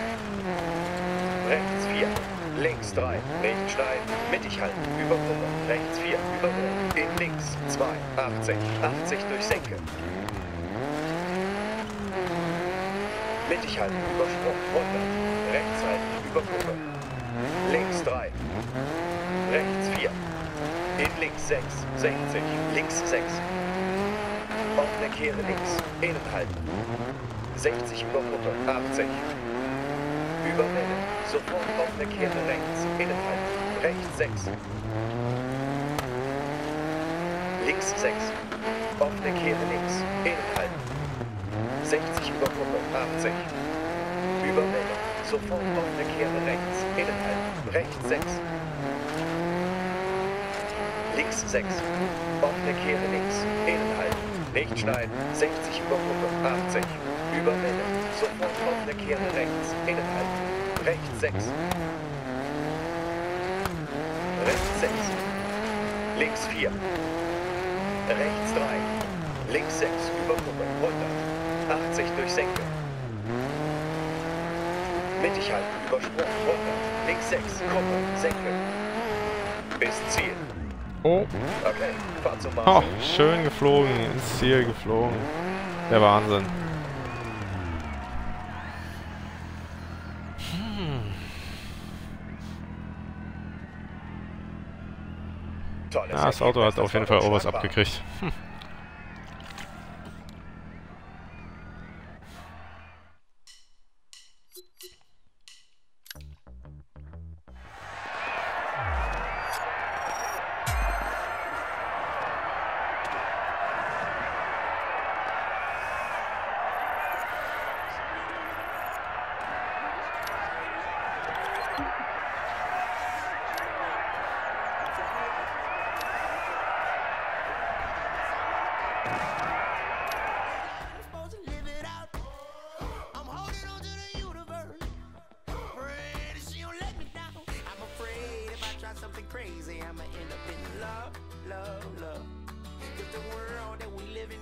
Rechts 4. Links 3. Nicht schneiden. Mittig halten. Über Kuppe. Rechts 4. Über Welle. In links 2. 80. 80 durch Senke. Mittig halten. Übersprung. 100. Rechts halten. Über Kuppe. Links 3. Rechts 4. In links 6. 60. Links 6. Offene Kehre links. Innen halten. 60 über Kuppe. 80. Über Welle. Sofort offene Kehre rechts. Innen halten. Rechts 6. Links 6. Offene Kehre links. Innen halten. 60 über Kuppe. 80. Über Welle. Sofort offene Kehre rechts. Innen halten. Rechts 6. Links 6. Offene Kehre links. Innen halten. Nicht schneiden. 60 über Kuppe. 80. Über Welle. Sofort offene Kehre rechts. Innen halten. Rechts 6. Rechts 6. Links 4. Rechts 3. Links 6. Über Kuppe. 100. 80 durch Senke. Mittig halten. Übersprung. 100. Links 6. Kuppe. Senke. Bis Ziel. Oh. Okay. Fahrt zum Mars. Oh, schön geflogen. Ins Ziel geflogen. Der Wahnsinn. Ja, das Auto hat auf jeden Fall auch was abgekriegt.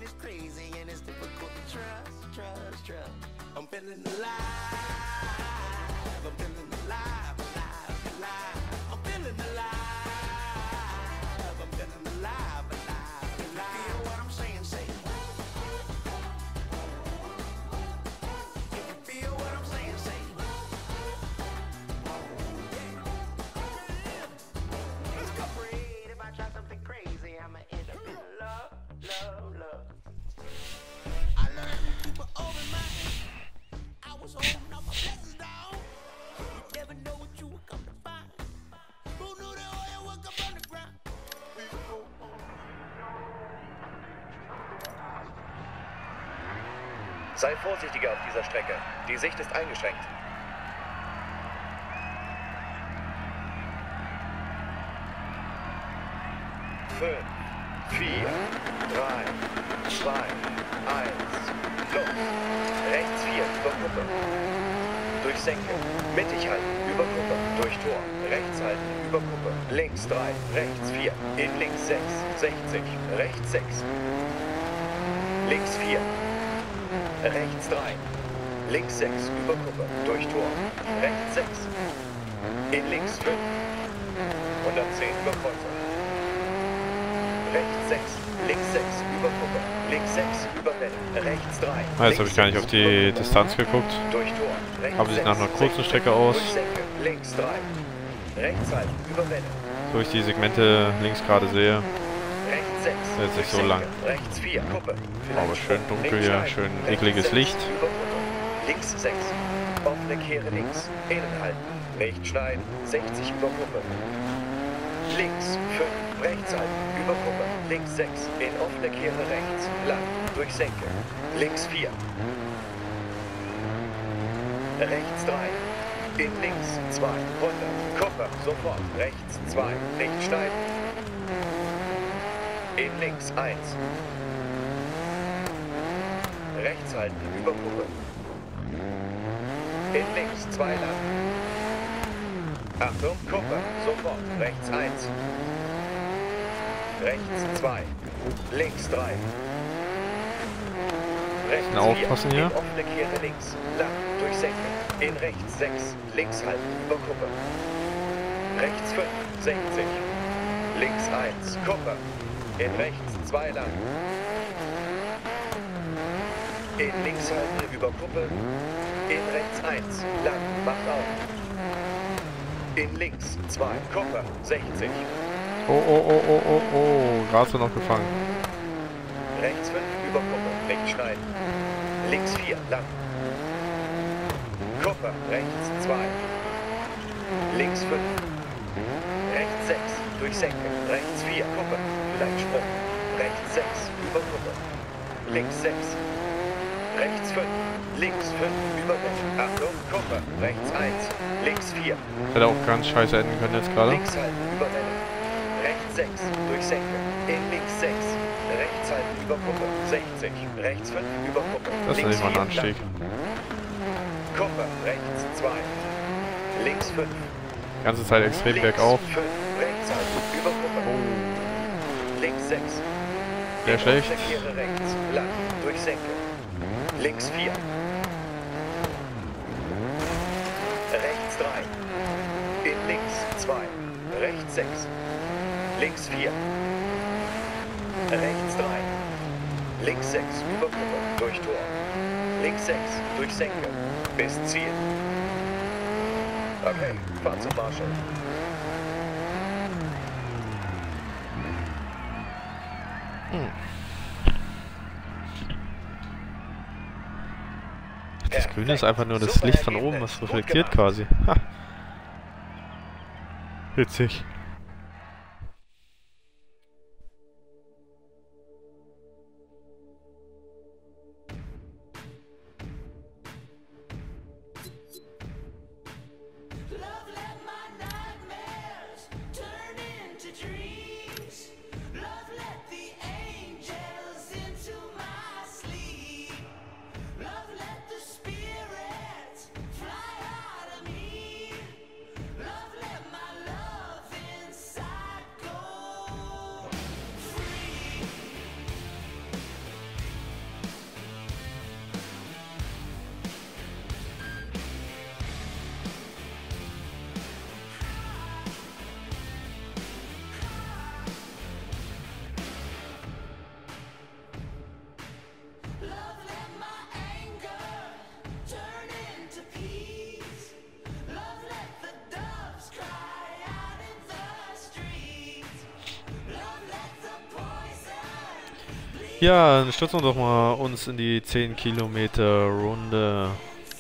I'm feeling alive. I'm feeling alive, alive, alive. I'm feeling alive. I'm feeling alive, alive, alive. Feel what I'm saying? Say. If you feel what I'm saying, say. Let's go. Afraid if I try something crazy, I'ma end up in love, love, love. I learned to keep an open mind. I was holding all my blessings down. You never know what you will come to find. Who knew the oil would come from the ground? Sei vorsichtiger auf dieser Strecke. Die Sicht ist eingeschränkt. Fünf, 4, 3, 2, 1, los. Rechts 4, über Kuppe. Durch Senke. Mittig halten, über Kuppe. Durch Tor. Rechts halten, über Kuppe. Links 3, rechts 4. In links 6, 60. Rechts 6. Links 4. Rechts 3. Links 6, über Kuppe. Durch Tor. Rechts 6. In links 5. 110 über Kreuzung. Rechts 6, links 6, über Kuppe. Links 6, über Welle. Rechts 3. Ah, jetzt habe ich gar nicht auf die Distanz geguckt. Durch Tor. Rechts Aber sieht nach einer 6, kurzen Strecke aus. Durch Senke. Links 3. Rechts halten, über Welle. So ich die Segmente links gerade sehe. Rechts 6. Ist jetzt nicht durch so Senke. lang. Rechts 4, Kuppe. Aber schön dunkel Links hier, rein. schön Rechts ekliges 6, Licht. über Kuppe. Links 6. Offene Kehre links. Innen halten. Nicht schneiden. 60 über Kuppe. Links 5. Rechts halten. Über Kuppe. Links 6. In offene Kehre rechts. Lang. Durch Senke. Links 4. Rechts 3. In links 2. 100. Kuppe. Sofort. Rechts 2. Nicht schneiden. In links 1. Rechts halten. Über Kuppe. In links 2 lang. Achtung, Kuppe. Sofort. Rechts 1. Rechts 2. Links 3. Rechts Na, 4. aufpassen hier. In offene Kehre links. Lang. Durch Senke. In rechts 6. Links halten. Über Kuppe. Rechts 5. 60. Links 1. Kuppe. In rechts 2 lang. In links halten. Über Kuppe. In rechts 1. Lang. Macht auf. In links 2. Kuppe. 60. Oh, oh, oh, oh, oh, oh. Gerade so noch gefangen. Rechts 5 über Kuppe. Nicht schneiden. Links 4. Lang. Kuppe. Rechts 2. Links 5. Rechts 6. Durch Senke. Rechts 4. Kuppe. Vielleicht Sprung. Rechts 6. Über Kuppe. Links 6. Rechts 5. Links 5. Über Welle. Achtung. Kuppe. Rechts 1. Links 4. Hätte auch ganz scheiße enden können jetzt gerade. Links halten. Über Welle. Rechts 6. Durch Senke. In links 6. Rechts halten. Über Kuppe. 60. Rechts 5. Über Kuppe. Das ist Links nicht mal ein 4. Anstieg. Kuppe. Rechts 2. Links 5. Die ganze Zeit extrem Links bergauf. 5. Rechts halten. Über Kuppe. Links 6. Sehr In schlecht. offene Kehre rechts. Lang. Durch Senke. Links 4. Rechts 3. In links 2. Rechts 6. Links 4. Rechts 3. Links 6. Über Kuppe. Durch Tor. Links 6. Durch Senke. Bis Ziel. Okay, fahr zum Marshall. Das Grüne ist einfach nur das Licht von oben, was reflektiert quasi. Ha. Witzig. Love, let my nightmares turn into dreams. Love, let the angels into my sleep. Love, let the spirits fly out of me. Love, let my love in Ja, dann stürzen wir doch mal uns in die 10 Kilometer Runde.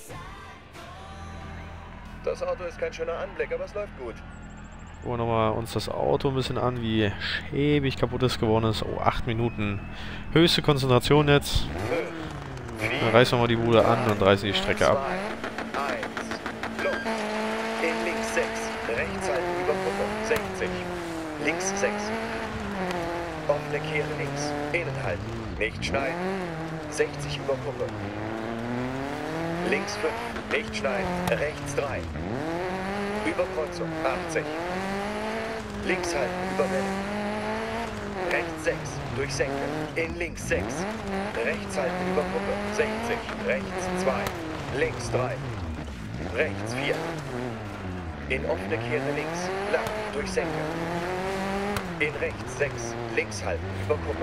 Das Auto ist kein schöner Anblick, aber es läuft gut. Gucken wir nochmal uns das Auto ein bisschen an, wie schäbig kaputt es geworden ist. Oh, 8 Minuten. Höchste Konzentration jetzt. 5, 4, Dann reißen wir mal die Bude an und reißen die Strecke 2, ab. 1, Luft. In links 6, rechts halten über Gruppe, 60. Links 6. Offene Kehre links, innen halten, nicht schneiden. 60 über Gruppe. Links 5, nicht schneiden, rechts 3. Überkreuzung, 80. Links halten, über Welle. Rechts 6, durchsenken, in links 6. Rechts halten, über Gruppe, 60. Rechts 2, links 3. Rechts 4. In offene Kehre links, lang, durchsenken. In rechts 6, links halten, über Gruppe.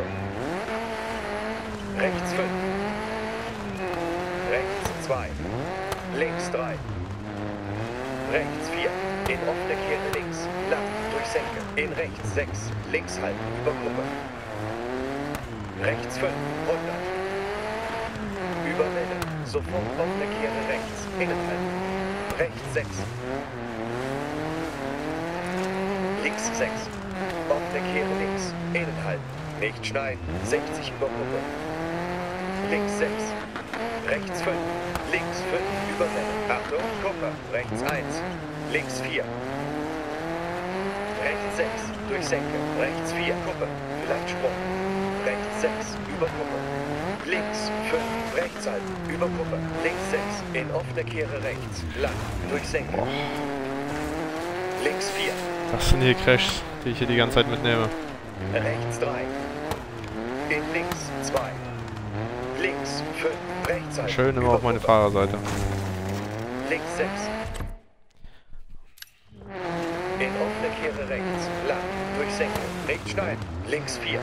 Rechts 5. Rechts 2, links 3. Rechts 4, in offene Kehre links, lang, durchsenken. In rechts 6, links halten, über Gruppe. Rechts 5, 100. Über Welle, sofort offene Kehre rechts, innen halten. Rechts 6. Links 6. Offene Kehre links. Innen halten. Nicht schneiden. 60 über Gruppe. Links 6. Rechts 5. Links 5 über Welle. Achtung, Kupper. Rechts 1. Links 4. Rechts 6. Durchsenke. Rechts 4. Kuppe. Vielleicht Sprung. Rechts 6. Über Kuppe. Links 5. Rechts halten. Über Kuppe. Links 6. In offene Kehre rechts. Lang. Durchsenke. Links 4. Das sind die Crashs, die ich hier die ganze Zeit mitnehme. Rechts 3. In links 2. Links 5. Rechts halten. Schön immer Über auf meine Kuppe. Fahrerseite. Links 6. In offene Kehre rechts. Lang. Durchsenken. Nicht schneiden. Links 4.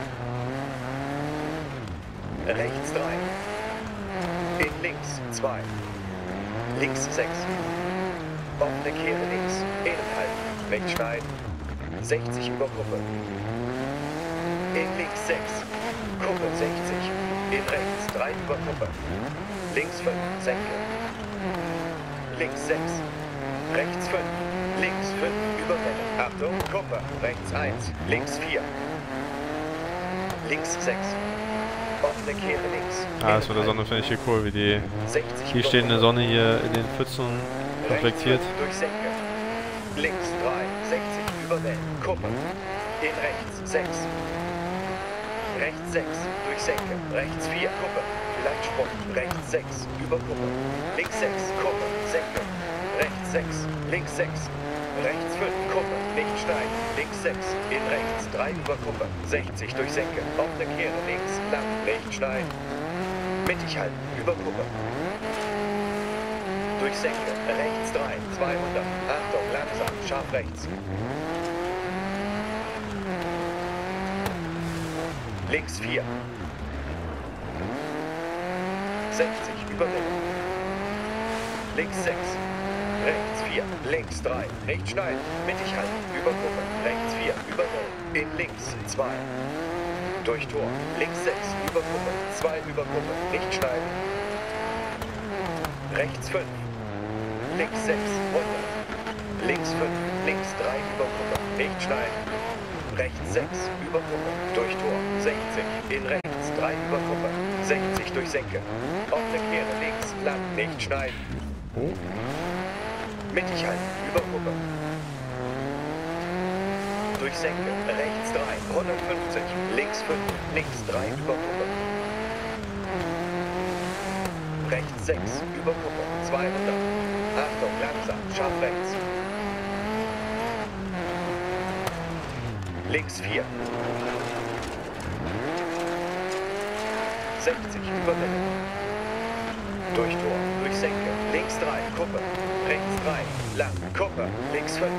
Rechts 3. In links 2. Links 6. Offene Kehre links. Innen halten. Nicht schneiden. 60 über Gruppe. In links 6. Gruppe 60. In rechts 3 über Gruppe. Links 5. Senke. Links 6. Rechts 5. Links 5 über Welle. Achtung, Gruppe. Rechts 1. Links 4. Links 6. Offene Kehre links. Ah, das mit der Sonne finde ich hier cool, wie die 60 hier über stehende Gruppe. Sonne hier in den Pfützen reflektiert. Rechts 5 durchsenke. Links 3, 60 über Wellen. Kuppe. In rechts 6. Rechts 6 durchsenke. Rechts 4 Kuppe. Vielleicht Sprung. Rechts 6 über Kuppe. Links 6 Kuppe. Senke. Rechts 6. Links 6. Rechts 5 Kuppe. Nicht schneiden. Links 6. In rechts 3 über Kuppe. 60 durchsenke. Offene Kehre links. Lang. Nicht schneiden. Mittig halten. Über Kuppe. Durchsenke. Rechts 3. 200. Achtung, langsam. Scharf rechts. Links 4. 60. Über Welle. Links 6. Rechts 4. Links 3. Nicht schneiden. Mittig halten. Über Kuppe. Rechts 4. Über Welle. In links 2. Durch Tor. Links 6. Über Kuppe. 2 über Kuppe. Nicht schneiden. Rechts 5. Links 6, 100. Links 5, links 3 über Kuppe. Nicht schneiden. Rechts 6, über Kuppe. Durch Tor. 60. In rechts 3 über Kuppe. 60 durch Senke. Offene Kehre links, lang. Nicht schneiden. Mittig halten. Über Kuppe. Durch Senke. Rechts 3, 150. Links 5, links 3 über Kuppe. Rechts 6, über Kuppe. 200. Achtung, langsam, scharf rechts. Links 4. 60, über Welle. Durch Tor, durch Senke. Links 3, Kuppe. Rechts 3, lang, Kuppe. Links 5.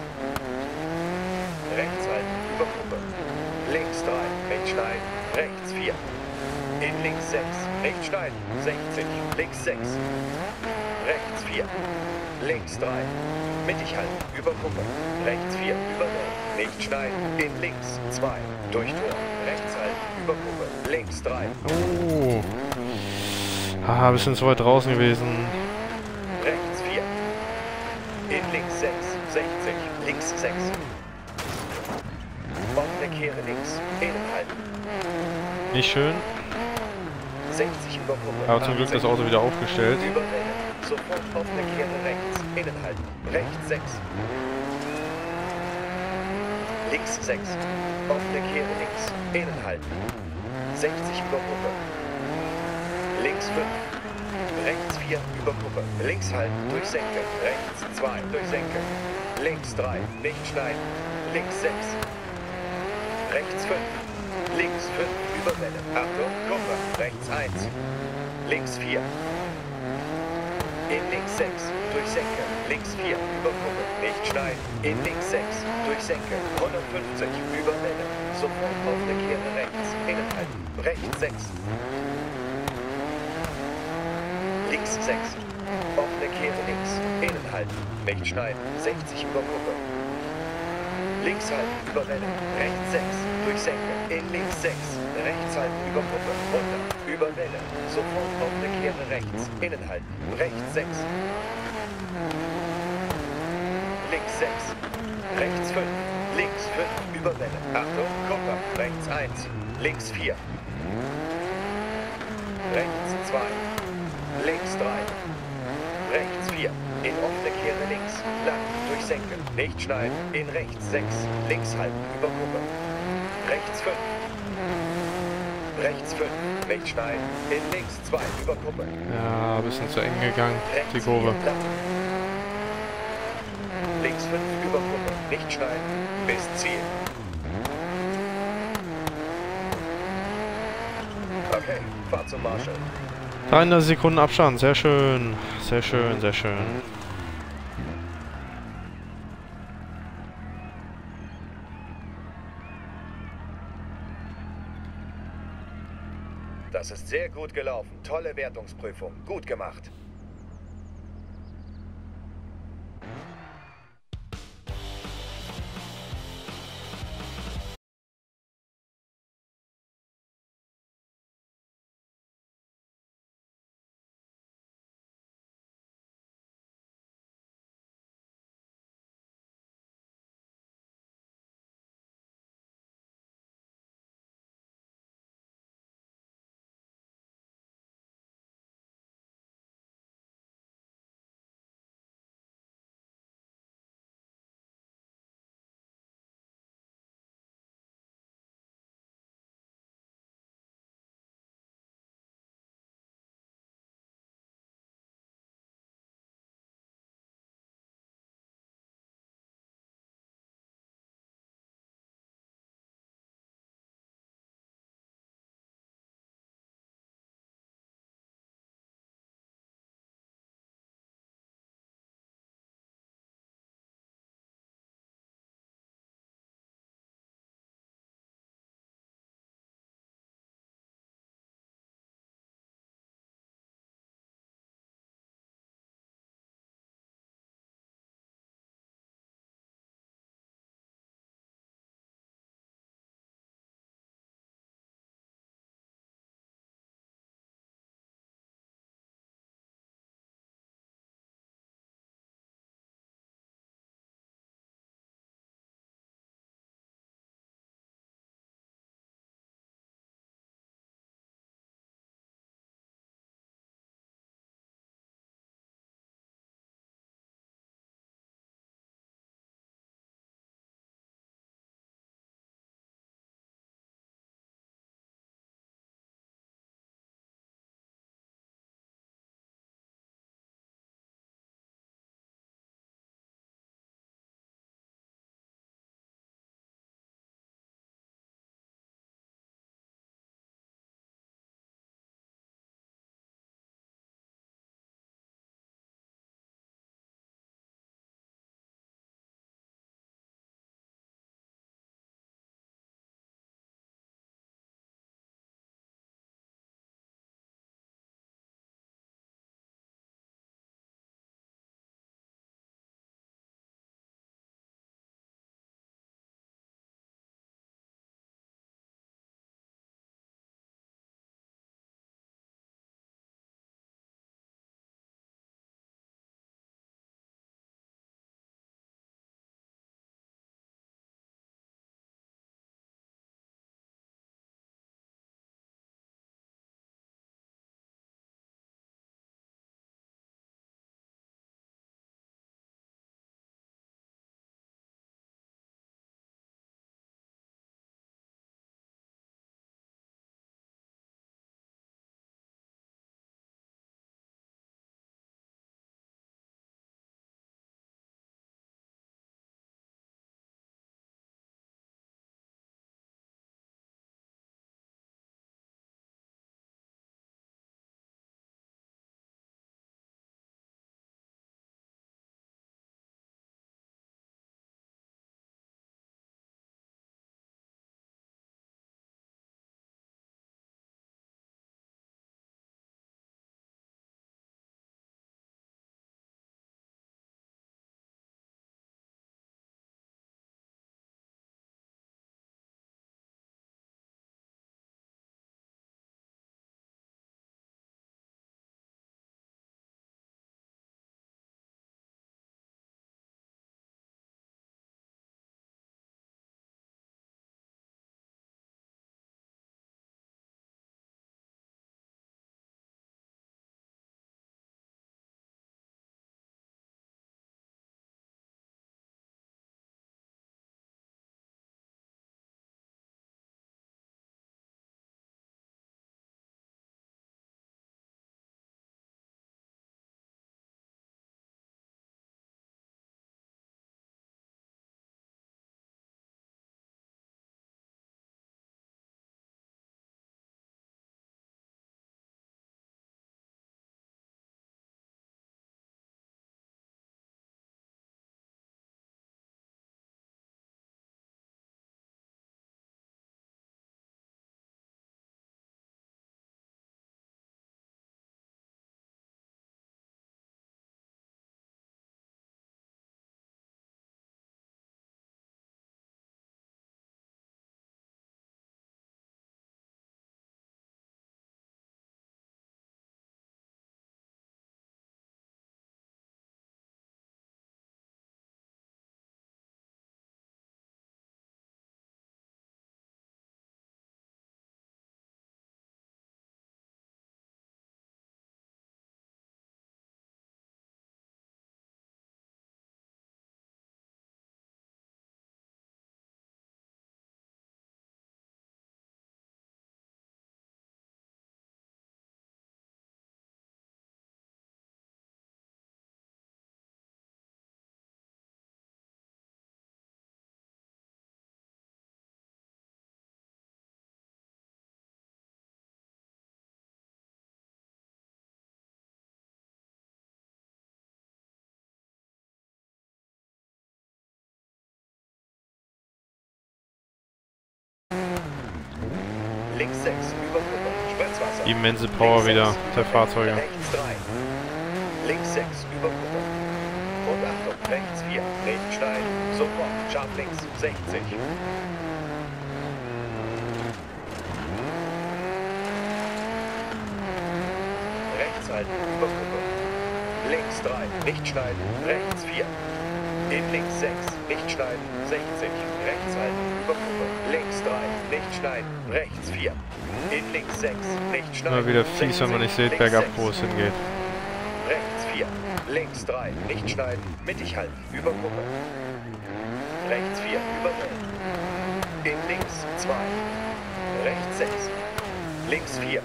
Rechts halten, über Kuppe. Links 3, nicht schneiden. Rechts 4. In links 6, nicht schneiden. 60, links 6. rechts 4. Links 3. Mittig halten, über Kuppe. Rechts 4, über Welle. Nicht schneiden, in links 2. Durch Tor, rechts halten, über Kuppe. Links 3. Oh. Ah, bisschen zu weit draußen gewesen. Rechts 4. In links 6, 60. Links 6. Offene Kehre links, innen halten. Nicht schön. 60 über Kuppe. Aber zum Glück 80. das Auto wieder aufgestellt. Über Welle. Sofort offene Kehre rechts. Innen halten. Rechts 6. Links 6. Offene Kehre links. Innen halten. 60 über Kuppe. Links 5. Rechts 4 über Kuppe. Links halten. Durchsenken. Rechts 2. Durchsenken. Links 3. Nicht schneiden. Links 6. Rechts 5. Links 5 über Welle. Achtung, Kuppe. Rechts 1. Links 4. In links 6. Durchsenken. Links 4 über Kuppe. Nicht schneiden. In links 6. Durchsenken. 150 über Welle. Sofort offene Kehre rechts. Innen halten. Rechts 6. Links 6. Offene Kehre links. Innen halten. Nicht schneiden. 60 über Kuppe. Links halten, über Welle. Rechts 6. Durchsenken. In links 6. Rechts halten, über Kuppe. Runter. Über Welle. Sofort offene Kehre rechts. Innen halten. Rechts 6. Links 6. Rechts 5. Links 5. Über Welle. Achtung, Kuppe. Rechts 1. Links 4. Rechts 2. Links 3. Rechts 4. In offene Kehre links. Lang. Durchsenken. Nicht schneiden. In rechts 6. Links halten. Über Kuppe. Rechts 5. Rechts 5. Nicht schneiden. In links 2. Über Kuppe. Ja, ein bisschen zu eng gegangen, Rechts die Kurve. 4. Lang. Links 5. Über Kuppe. Nicht schneiden. Bis Ziel. Okay. Fahr zum Marshall. 33 Sekunden Abstand, sehr schön. Sehr schön, sehr schön. Das ist sehr gut gelaufen. Tolle Wertungsprüfung. Gut gemacht. links 6, über Kuppe, Spritzwasser. Immense Power Links wieder 6, der über Fahrzeuge. Rechts 3, links 6, über Kuppe. Und Achtung, rechts 4, Regenstein, sofort, scharf links, 60. Rechts halten, über Kuppe. Links 3, nicht schneiden, rechts 4. In links 6, nicht schneiden, 60. Rechts halten, über Kuppe. Links 3, nicht schneiden, rechts 4. In links 6, nicht schneiden, Immer wieder fies, wenn man nicht sieht, links bergab, 6. wo es hingeht. Rechts 4, links 3, nicht schneiden, mittig halten, über Kuppe. Rechts 4, überwählen. In links 2, rechts 6, links 4.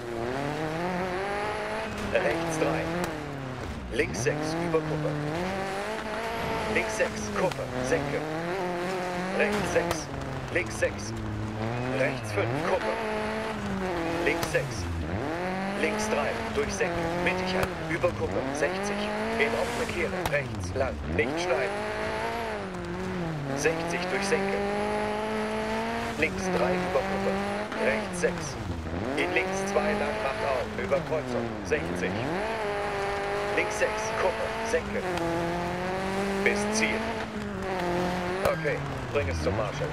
Rechts 3, links 6, über Kuppe. Links 6, Kuppe, senke. Rechts 6, links 6. Rechts 5, Kuppe. Links 6. Links 3, durch Senke, mittig halten, über Kuppe, 60. In offene Kehre, rechts, lang, nicht schneiden. 60 durch Senke. Links 3 über Kuppe, rechts 6. In links 2 lang, macht auf, über Kreuzung, 60. Links 6, Kuppe, Senke. Bis Ziel. Okay, bring es zum Marshall.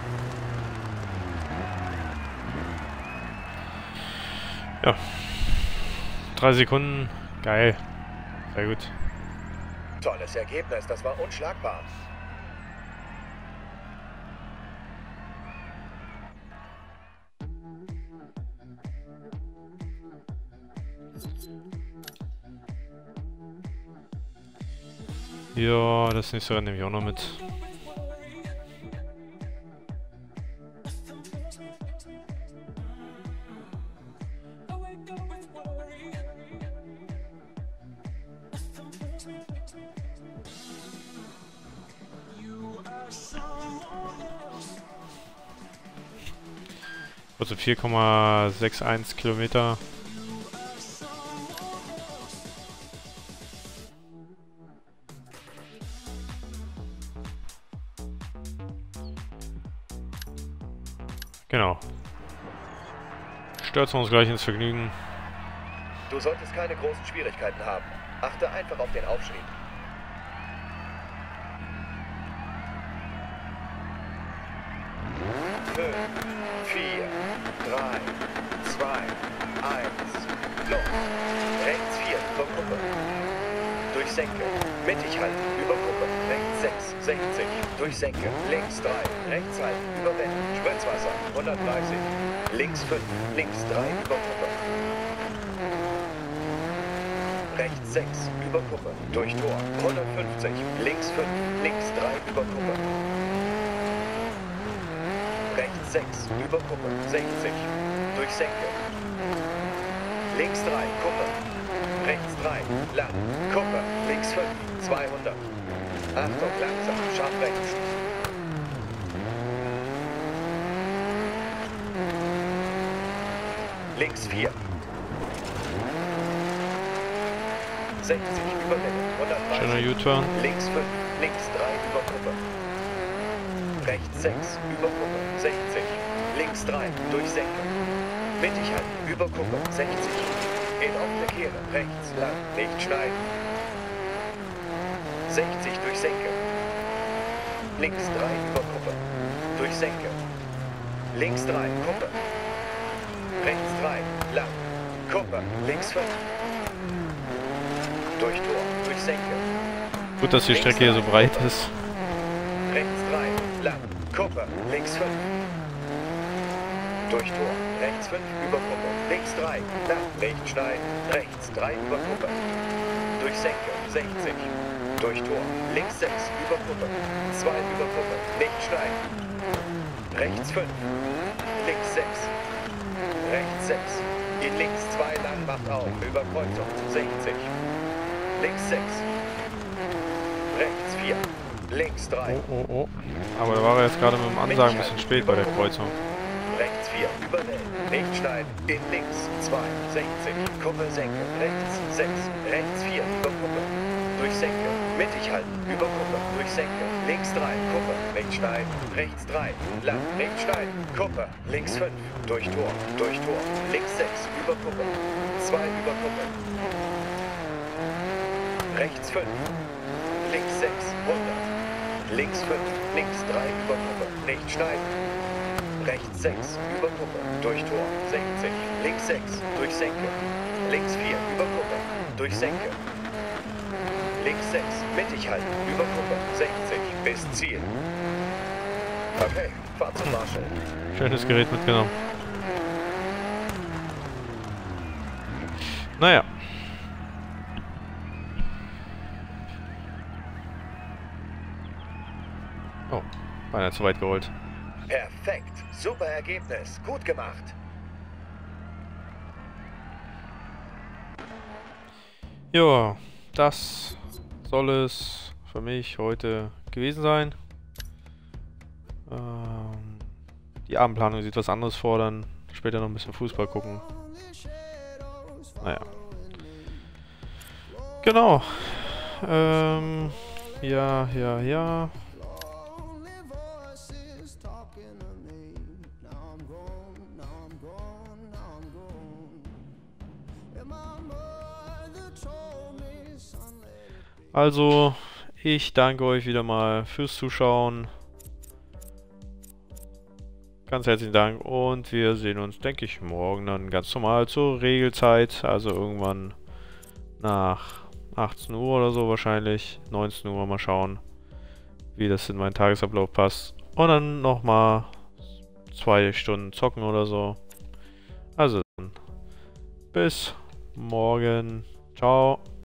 Ja. 3 Sekunden. Geil. Sehr gut. Tolles Ergebnis, das war unschlagbar. Ja, das nächste Rennen nehme ich auch noch mit. Also 4,61 Kilometer. Genau. Stürzen uns gleich ins Vergnügen. Du solltest keine großen Schwierigkeiten haben. Achte einfach auf den Aufschrieb. Fünf, 4, 3, 2, 1, los. Rechts 4, über Kuppe. Durch Senke. Mittig halten, über Kuppe. Rechts 6, 60. Durch Senke. Links 3, rechts halten, über Wände. Spritzwasser, 130. Links 5, links 3, über Kuppe. Rechts 6, über Kuppe. Durch Tor, 150. Links 5, links 3, über Kuppe. Rechts 6, über Kuppe, 60. Durch Senke. Links 3, Kuppe. Rechts 3, lang. Kuppe, links 5, 200. Achtung, langsam, scharf rechts. Links 4. 60, über Welle, 130. Schöner U-Turn. Links 5, links 3, über Kuppe. Rechts 6, über Kuppe, 60. Links 3, durch Senke. Mittig halten, über Kuppe, 60. In offene Kehre, rechts, lang, nicht schneiden. 60 durch Senke. Links 3, über Kuppe. Durch Senke. Links 3, Kuppe. Rechts 3, lang. Kuppe, links 5. Durch Tor, durch Senke. Gut, dass die Strecke hier so breit ist. Rechts 3, lang, Kuppe, links 5. Durch Tor, rechts 5, über Kuppe, links 3, lang, nicht schneiden, rechts 3, über Kuppe. Durch Senke, 60. Durch Tor, links 6, über Kuppe, 2 über Kuppe, nicht schneiden. Rechts 5, links 6. Rechts 6, in links 2 lang, macht auf, über Kreuzung, 60. Links 6. Rechts 4. Links 3. Oh. Aber da war er jetzt gerade mit dem Ansagen ein bisschen spät bei der Kreuzung. Rechts 4. Überwählen. Nicht schneiden. In links 2. 60. Kuppe senken. Rechts 6. Rechts 4. Über Kuppe. durch Senke, mittig halten, über Kuppe, durch Senke, links 3, Kuppe, rechts steil, rechts 3, lang, rechts steil, Kuppe, links 5, durch Tor, links 6, über Kuppe, 2 über Kuppe, rechts 5, links 6, 100, links 5, links 3 über Kuppe, nicht steigen, rechts 6, über Kuppe, durch Tor, 60, links 6, durch Senke, links 4, über Kuppe, durch Senke, links 6, mittig halten, über Kuppe, 60, bis Ziel. Okay, Fahrt zum Marshall. Schönes Gerät mitgenommen. Naja. Oh, beinahe zu weit gerollt. Perfekt, super Ergebnis, gut gemacht. Ja, das soll es für mich heute gewesen sein. Die Abendplanung sieht was anderes vor, dann später noch ein bisschen Fußball gucken. Naja. Genau. Ja. Lonely voices talking to me. Now I'm gone, now I'm gone, now I'm gone. And my mother told me, son, let it be. Also, ich danke euch wieder mal fürs Zuschauen. Ganz herzlichen Dank und wir sehen uns, denke ich, morgen dann ganz normal zur Regelzeit. Also irgendwann nach 18 Uhr oder so wahrscheinlich. 19 Uhr mal schauen, wie das in meinen Tagesablauf passt. Und dann nochmal 2 Stunden zocken oder so. Also dann bis morgen. Ciao.